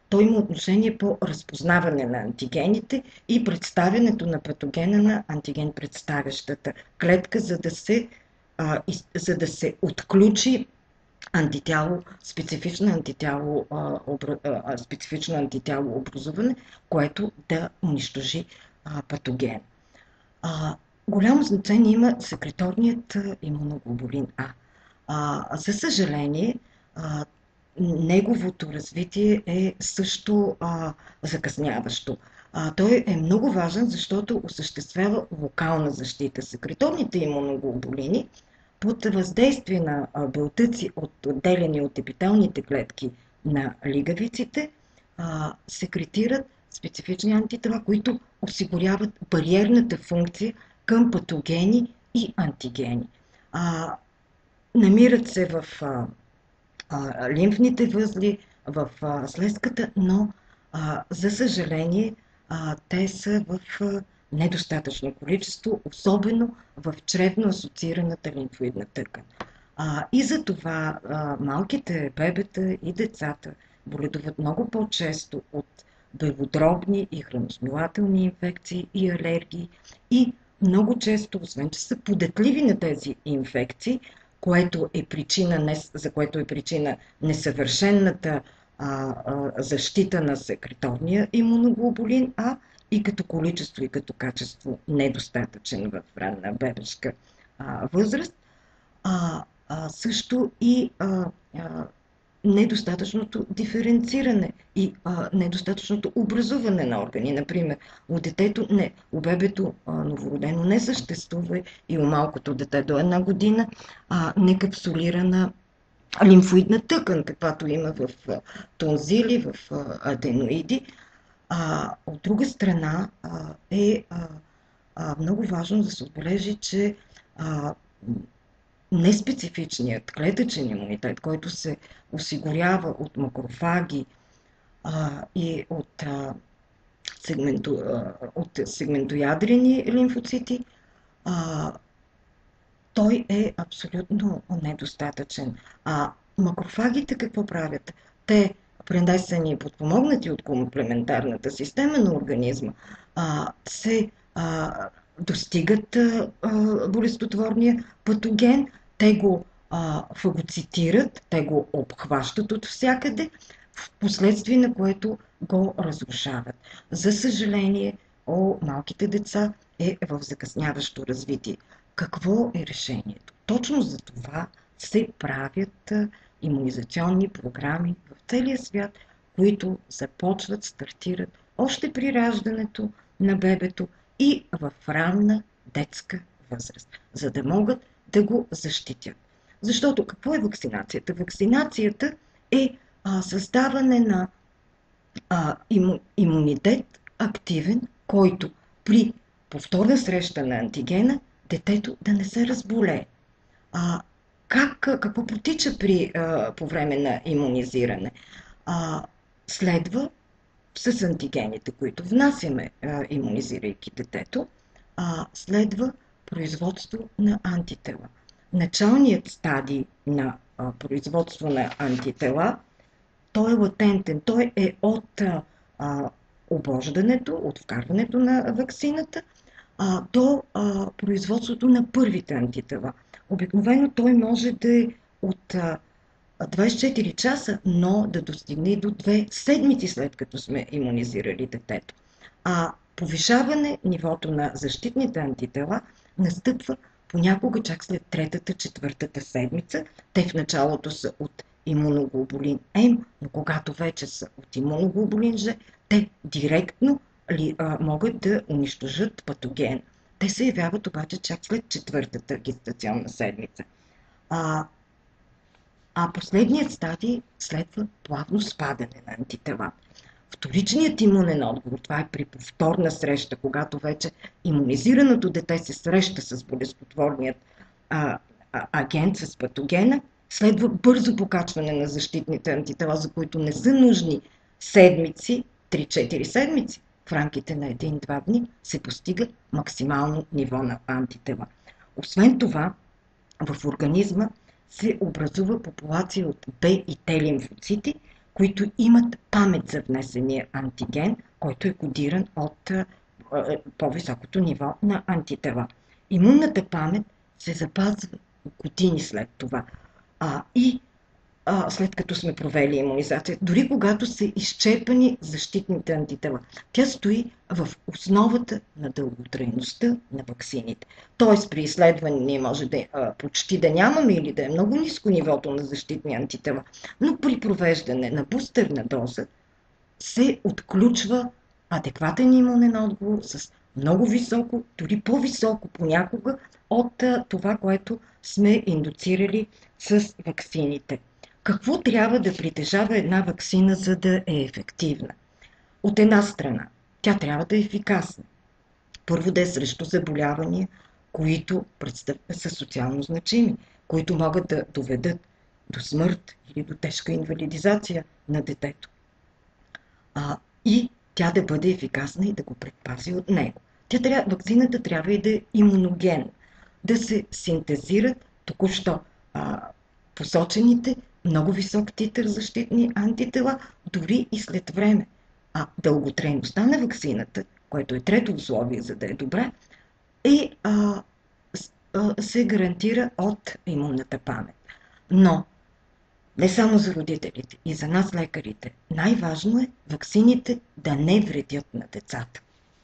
той има отношение по разпознаване на антигените и представянето на патогена на антиген представящата клетка, за да се, а, из, за да се отключи антитяло, специфично антитяло, а, обра, а, специфично антитяло образуване, което да унищожи а, патоген. А, голямо значение има секреторният имуноглобулин А. А, за съжаление, а, неговото развитие е също а, закъсняващо. А, той е много важен, защото осъществява локална защита. Секреторните имуноглобулини под въздействие на белтъци, от отделени от епителните клетки на лигавиците, а, секретират специфични антитела, които осигуряват бариерната функция към патогени и антигени. А, намират се в а, а, лимфните възли, в а, слезката, но а, за съжаление а, те са в а, недостатъчно количество, особено в чревно-асоциираната лимфоидна тъкан. А, и за това а, малките бебета и децата боледуват много по-често от белодробни и храносмилателни инфекции и алергии и много често, освен че са податливи на тези инфекции, което е причина, за което е причина несъвършенната а, а, защита на секреторния имуноглобулин А, и като количество и като качество недостатъчен в ранна бебешка а, възраст, а, а също и а, а, недостатъчното диференциране и а, недостатъчното образуване на органи. Например, у детето, не, у бебето а, новородено не съществува и у малкото дете до една година а, некапсулирана лимфоидна тъкан, каквато има в а, тонзили, в а, аденоиди. А, от друга страна а, е а, а, много важно да се отбележи, че а, неспецифичният клетъчен имунитет, който се осигурява от макрофаги а, и от, а, сегменто, а, от сегментоядрени лимфоцити, а, той е абсолютно недостатъчен. А макрофагите какво правят? Те, пренесени и подпомогнати от комплементарната система на организма, а, се а, достигат а, болестотворния патоген, те го а, фагоцитират, те го обхващат от всякъде, в последствие на което го разрушават. За съжаление, о, малките деца е в закъсняващо развитие. Какво е решението? Точно за това се правят имунизационни програми в целия свят, които започват, стартират още при раждането на бебето и в ранна детска възраст, за да могат да го защитят. Защото какво е вакцинацията? Вакцинацията е а, създаване на а, иму, имунитет активен, който при повторна среща на антигена детето да не се разболее. А, как, какво протича при, а, по време на имунизиране? А, следва с антигените, които внасяме, а, имунизирайки детето, а, следва производство на антитела. Началният стадий на а, производство на антитела, той е латентен, той е от а, обождането, от вкарването на ваксината, а, до а, производството на първите антитела. Обикновено той може да е от а, двайсет и четири часа, но да достигне и до две седмици след като сме имунизирали детето. А повишаване нивото на защитните антитела настъпва понякога чак след третата, четвъртата седмица. Те в началото са от имуноглобулин М, но когато вече са от имуноглобулин Ж, те директно ли, а, могат да унищожат патоген. Те се явяват обаче чак след четвъртата гестационна седмица. А, а последният стадий следва плавно спадане на антитела. Вторичният имунен отговор, това е при повторна среща, когато вече имунизираното дете се среща с болестотворният а, а, агент, с патогена, следва бързо покачване на защитните антитела, за които не са нужни седмици, три-четири седмици. В рамките на един-два дни се постига максимално ниво на антитела. Освен това, в организма се образува популация от Б и Т лимфоцити, които имат памет за внесения антиген, който е кодиран от по-високото ниво на антитела. Имунната памет се запазва години след това. А, и а, след като сме провели имунизация, дори когато са изчерпани защитните антитела. Тя стои в основата на дълготрайността на ваксините. Тоест при изследване може да а, почти да нямаме или да е много ниско нивото на защитни антитела, но при провеждане на бустерна доза се отключва адекватен имунен отговор с много високо, дори по-високо понякога от а, това, което сме индуцирали с ваксините. Какво трябва да притежава една ваксина, за да е ефективна? От една страна, тя трябва да е ефикасна. Първо да е срещу заболявания, които са социално значими, които могат да доведат до смърт или до тежка инвалидизация на детето. А, и тя да бъде ефикасна и да го предпази от него. Тя трябва, ваксината трябва и да е имуногенна, да се синтезират току-що а, посочените много висок титър защитни антитела, дори и след време. А дълготрайността на ваксината, което е трето условие, за да е добра, е, а, а, се гарантира от имунната памет. Но не само за родителите, и за нас лекарите, най-важно е ваксините да не вредят на децата.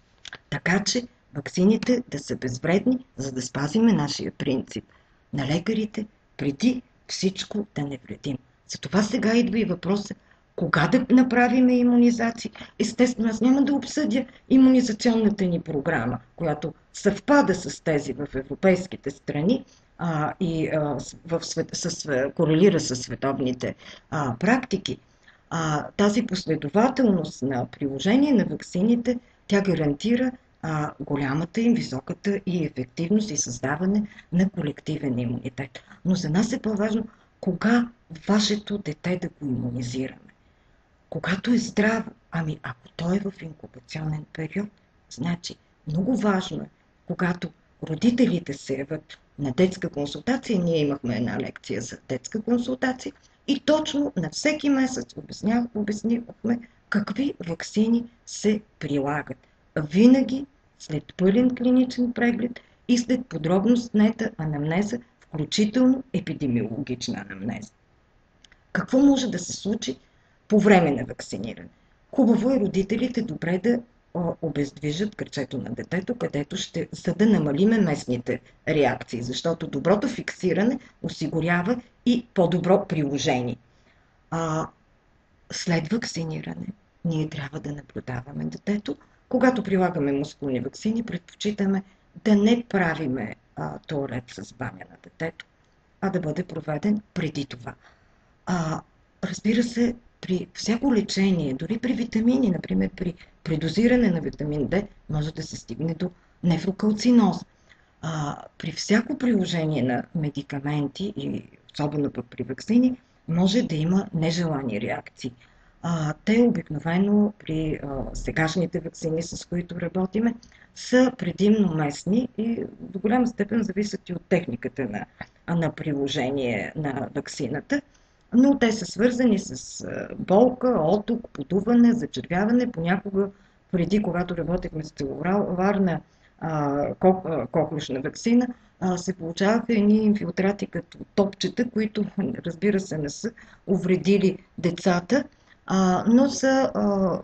Така че ваксините да са безвредни, за да спазиме нашия принцип на лекарите, преди всичко да не вредим. Затова сега идва и въпроса, кога да направим имунизации. Естествено, аз няма да обсъдя имунизационната ни програма, която съвпада с тези в европейските страни а, и а, в свет, с, корелира с световните а, практики. А, тази последователност на приложение на ваксините, тя гарантира а, голямата им, високата и ефективност и създаване на колективен имунитет. Но за нас е по-важно кога вашето дете да го имунизираме. Когато е здраво, ами ако той е в инкубационен период, значи много важно е, когато родителите се явят на детска консултация, ние имахме една лекция за детска консултация и точно на всеки месец обяснихме какви ваксини се прилагат. Винаги след пълен клиничен преглед и след подробно снета анамнеза, включително епидемиологична анамнеза. Какво може да се случи по време на вакциниране? Хубаво е родителите добре да обездвижат кръчето на детето, където ще, за да намалиме местните реакции, защото доброто фиксиране осигурява и по-добро приложение. А, след вакциниране ние трябва да наблюдаваме детето. Когато прилагаме мускулни ваксини, предпочитаме да не правиме а, туалет с баня на детето, а да бъде проведен преди това. А, разбира се, при всяко лечение, дори при витамини, например при предозиране на витамин Д, може да се стигне до нефрокалциноз. А, при всяко приложение на медикаменти, и особено пък при ваксини, може да има нежелани реакции. А, те обикновено при а, сегашните ваксини, с които работиме, са предимно местни и до голяма степен зависят и от техниката на, на приложение на ваксината, но те са свързани с болка, оток, подуване, зачервяване. Понякога, преди, когато работехме с целуларна кохлушна ваксина, а, се получаваха едни инфилтрати като топчета, които, разбира се, не са увредили децата, а, но са а,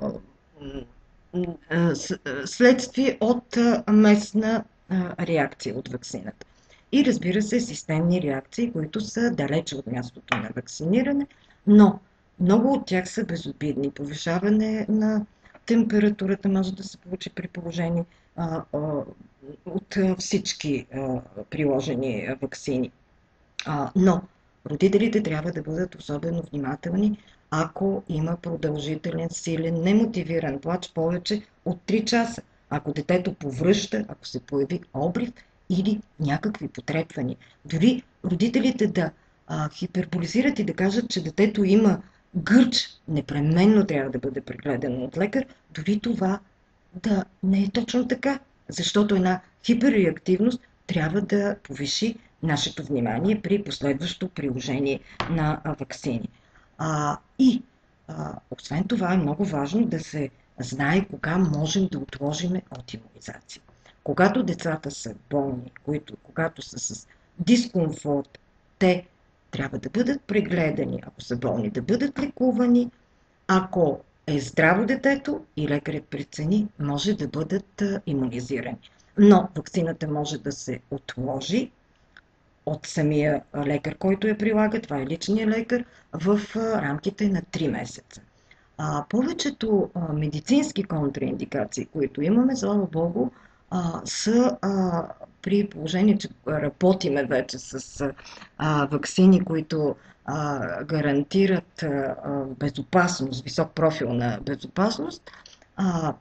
а, следствие от местна а, реакция от ваксината. И разбира се, системни реакции, които са далече от мястото на вакциниране, но много от тях са безобидни. Повишаване на температурата може да се получи при положение а, а, от всички а, приложени ваксини. А, но родителите трябва да бъдат особено внимателни, ако има продължителен, силен, немотивиран плач повече от три часа. Ако детето повръща, ако се появи обрив или някакви потрепвания. Дори родителите да а, хиперболизират и да кажат, че детето има гърч, непременно трябва да бъде прегледано от лекар, дори това да не е точно така, защото една хиперреактивност трябва да повиши нашето внимание при последващо приложение на ваксини. А, и А, освен това е много важно да се знае кога можем да отложим от имунизация. Когато децата са болни, които, когато са с дискомфорт, те трябва да бъдат прегледани, ако са болни, да бъдат лекувани. Ако е здраво детето и лекарят прецени, може да бъдат имунизирани. Но ваксината може да се отложи от самия лекар, който я прилага, това е личният лекар, в рамките на три месеца. А, повечето а, медицински контраиндикации, които имаме, слава Богу, а, са а, при положение, че работиме вече с а, ваксини, които а, гарантират а, безопасност, висок профил на безопасност, а,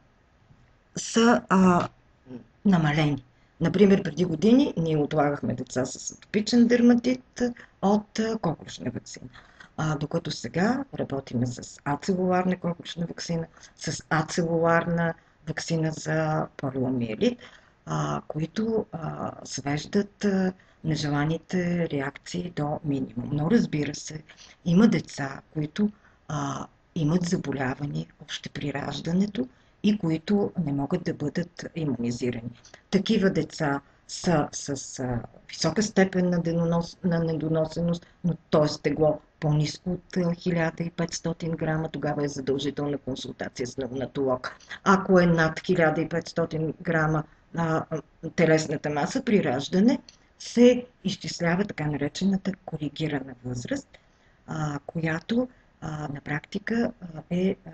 са а, намалени. Например, преди години ние отлагахме деца с атопичен дерматит от коклюшна ваксина. А, докато сега работиме с ацелуларна коклюшна ваксина, с ацелуларна ваксина за полиомиелит, а, които а, свеждат а, нежеланите реакции до минимум. Но разбира се, има деца, които а, имат заболявания още при раждането и които не могат да бъдат имунизирани. Такива деца са с а, висока степен на, денонос, на недоносеност, но т.е. тегло по-ниско от хиляда и петстотин грама, тогава е задължителна консултация с неонатолог. Ако е над хиляда и петстотин грама а, телесната маса при раждане, се изчислява така наречената коригирана възраст, а, която а, на практика а, е а,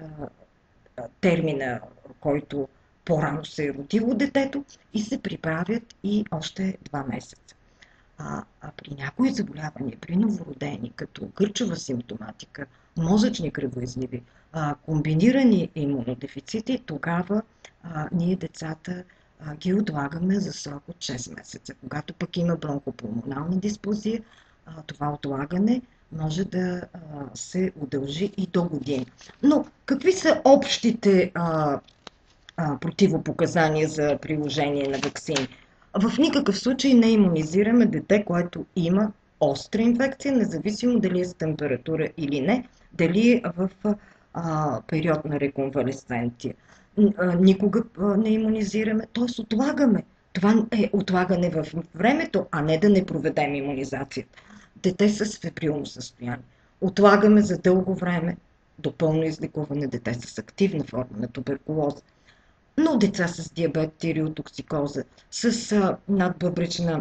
термина, който по-рано се е родило детето, и се приправят и още два месеца. А, а при някои заболявания, при новородени, като гърчова симптоматика, мозъчни кръвоизливи, а, комбинирани имунодефицити, тогава а, ние децата а, ги отлагаме за срок от шест месеца. Когато пък има бронхопулмонална дисплазия, а, това отлагане може да а, се удължи и до година. Но какви са общите а, а, противопоказания за приложение на ваксини? В никакъв случай не имунизираме дете, което има остра инфекция, независимо дали е с температура или не, дали е в а, период на реконвалесценция. Никога не имунизираме, т.е. отлагаме. Това е отлагане в времето, а не да не проведем имунизацията. Дете с фебрилно състояние. Отлагаме за дълго време до пълно излекуване дете с активна форма на туберкулоза. Но деца с диабет, тиреотоксикоза, с а, надбъбречна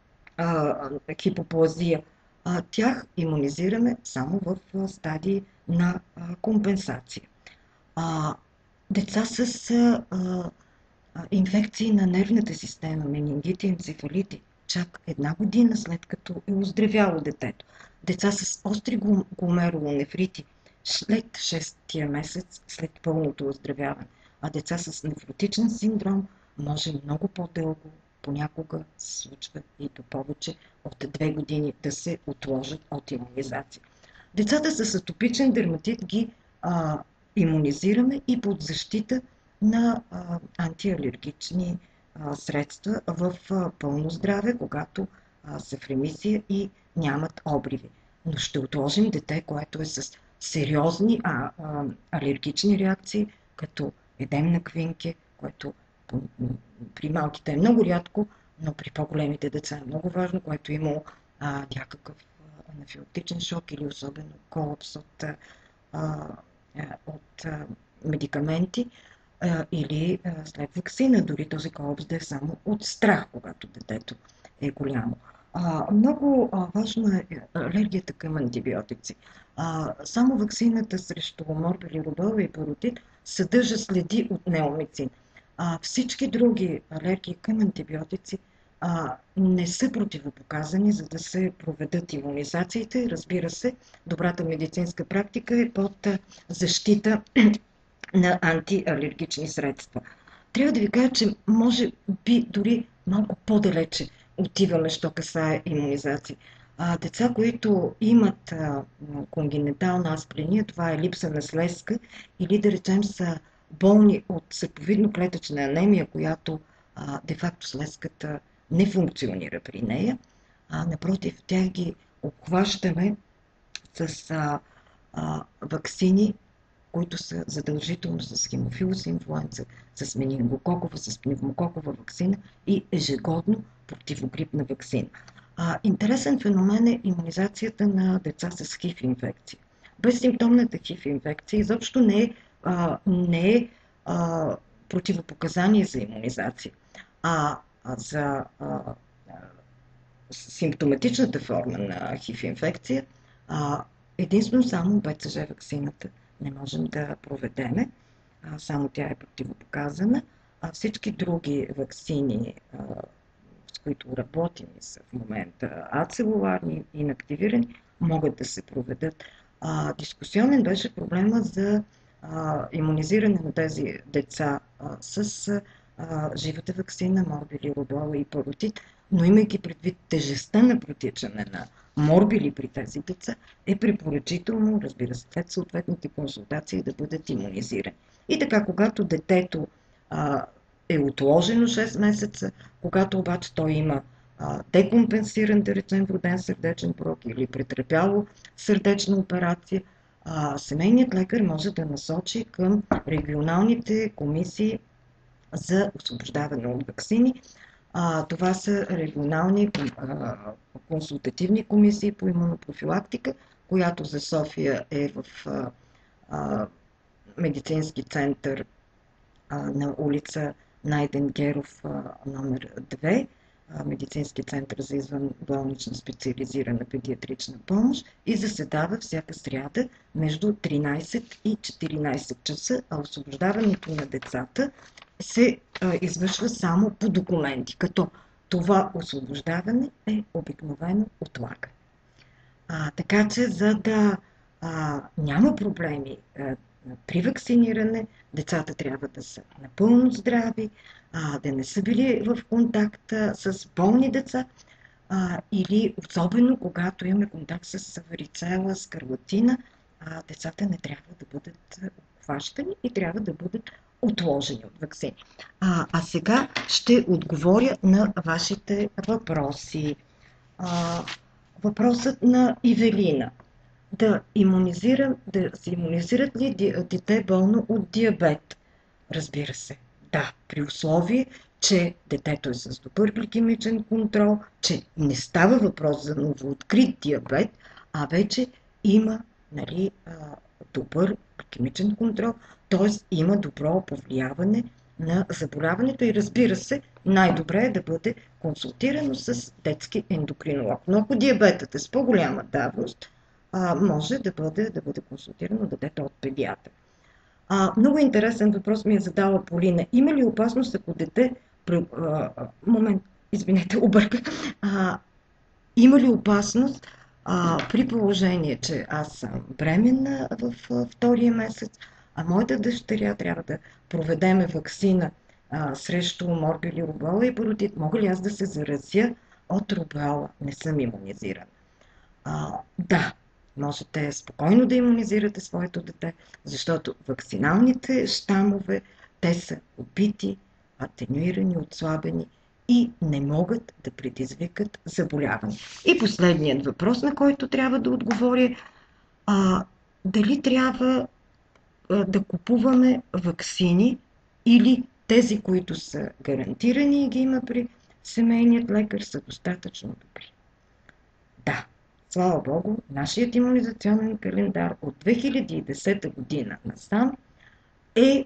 а, хипоплазия, а, тях имунизираме само в а, стадии на а, компенсация. А, деца с а, а, инфекции на нервната система, менингити, енцефалити, чак една година след като е оздравяло детето. Деца с остри гломерулонефрити след шестия месец, след пълното оздравяване. А деца с нефротичен синдром може много по-дълго, понякога се случва и до повече от две години да се отложат от имунизация. Децата с атопичен дерматит ги а, имунизираме и под защита на а, антиалергични а, средства в а, пълно здраве, когато а, са в ремисия и нямат обриви. Но ще отложим дете, което е с сериозни а, а, алергични реакции, като едем на квинки, което при малките е много рядко, но при по-големите деца е много важно, което е имало а, някакъв анафилактичен шок или особено колапс от, а, от а, медикаменти а, или а, след ваксина, дори този колапс да е само от страх, когато детето е голямо. А, много а, важно е алергията към антибиотици. А, само ваксината срещу морбили, рубеола и паротит съдържа следи от неомицин. А, всички други алергии към антибиотици а, не са противопоказани, за да се проведат имунизациите. Разбира се, добрата медицинска практика е под защита на антиалергични средства. Трябва да ви кажа, че може би дори малко по-далече отиваме, що касае имунизации. А, деца, които имат а, конгенитална аспления, това е липса на слезка, или да речем са болни от сърповидно-клетъчна анемия, която а, де-факто слезката не функционира при нея. А, напротив, тях ги обхващаме с а, а, ваксини които са задължително с хемофилус инфлуенца, с менингококова, с пневмококова ваксина и ежегодно противогрипна ваксина. А, интересен феномен е имунизацията на деца с хив инфекция. Безсимптомната хив инфекция изобщо не е, а, не е а, противопоказание за имунизация, а, а за а, симптоматичната форма на хив инфекция, а, единствено само Б Ц Ж ваксината не можем да проведеме, а, само тя е противопоказана, а всички други ваксини, а, с които работим и са в момента ацелуларни, инактивирани, могат да се проведат. А, дискусионен беше проблема за а, имунизиране на тези деца а, с а, живата ваксина, морбили, рубола и паротит, но имайки предвид тежестта на протичане на морбили при тези деца, е препоръчително, разбира се, след съответните консултации да бъдат имунизирани. И така, когато детето а, е отложено шест месеца, когато обаче той има а, декомпенсиран, да речем, вроден сърдечен порок или претърпяло сърдечна операция, а, семейният лекар може да насочи към регионалните комисии за освобождаване от ваксини. А, това са регионални а, консултативни комисии по имунопрофилактика, която за София е в а, а, медицински център а, на улица Найден Геров а, номер две, а, медицински център за извънболнична специализирана педиатрична помощ, и заседава всяка сряда между тринайсет и четиринайсет часа, а освобождаването на децата се а, извършва само по документи, като това освобождаване е обикновено отлагане. А, така че, за да а, няма проблеми а, при вакциниране, децата трябва да са напълно здрави, а, да не са били в контакт а, с болни деца, а, или особено когато имаме контакт с варицела, скарлатина, а, децата не трябва да бъдат обхващани и трябва да бъдат отложени от ваксини. А, а сега ще отговоря на вашите въпроси. А, въпросът на Ивелина. Да, имунизира, да се имунизират ли дете болно от диабет? Разбира се, да, при условие, че детето е с добър гликемичен контрол, че не става въпрос за новооткрит диабет, а вече има, нали, добър гликемичен контрол, т.е. има добро повлияване на заболяването и, разбира се, най-добре е да бъде консултирано с детски ендокринолог. Но ако диабетът е с по-голяма давност, а, може да бъде, да бъде консултирано детето от педиатър. А, много интересен въпрос ми е задала Полина. Има ли опасност, ако дете... А, момент, извинете, обърка. А, има ли опасност а, при положение, че аз съм бременна в а, втория месец, а моята дъщеря трябва да проведеме ваксина а, срещу морбили, рубеола и паротит, мога ли аз да се заразя от рубеола? Не съм имунизирана. А, да, можете спокойно да имунизирате своето дете, защото вакциналните щамове, те са убити, атенуирани, отслабени и не могат да предизвикат заболяване. И последният въпрос, на който трябва да отговоря, а, дали трябва а, да купуваме ваксини или тези, които са гарантирани и ги има при семейният лекар, са достатъчно добри. Да, слава Богу, нашият имунизационен календар от две хиляди и десета година насам е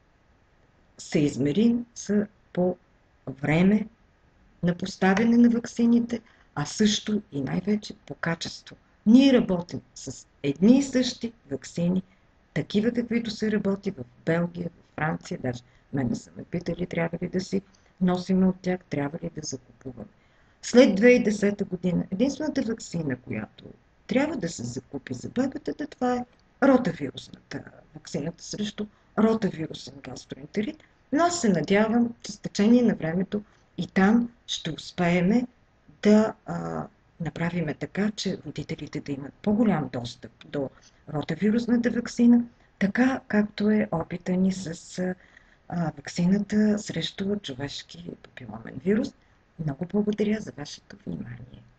съизмерим с по време на поставяне на ваксините, а също и най-вече по качество. Ние работим с едни и същи ваксини, такива каквито се работи в Белгия, в Франция, даже мене са ме питали, трябва ли да си носиме от тях, трябва ли да закупуваме. След две хиляди и десета година единствената ваксина, която трябва да се закупи за бебетата, това е ротавирусната ваксината срещу ротавирусен гастроентерит, но аз се надявам, че с течение на времето и там ще успеем да а, направим така, че родителите да имат по-голям достъп до ротавирусната ваксина, така както е опита ни с а, ваксината срещу човешки папиломен вирус. Много благодаря за вашето внимание.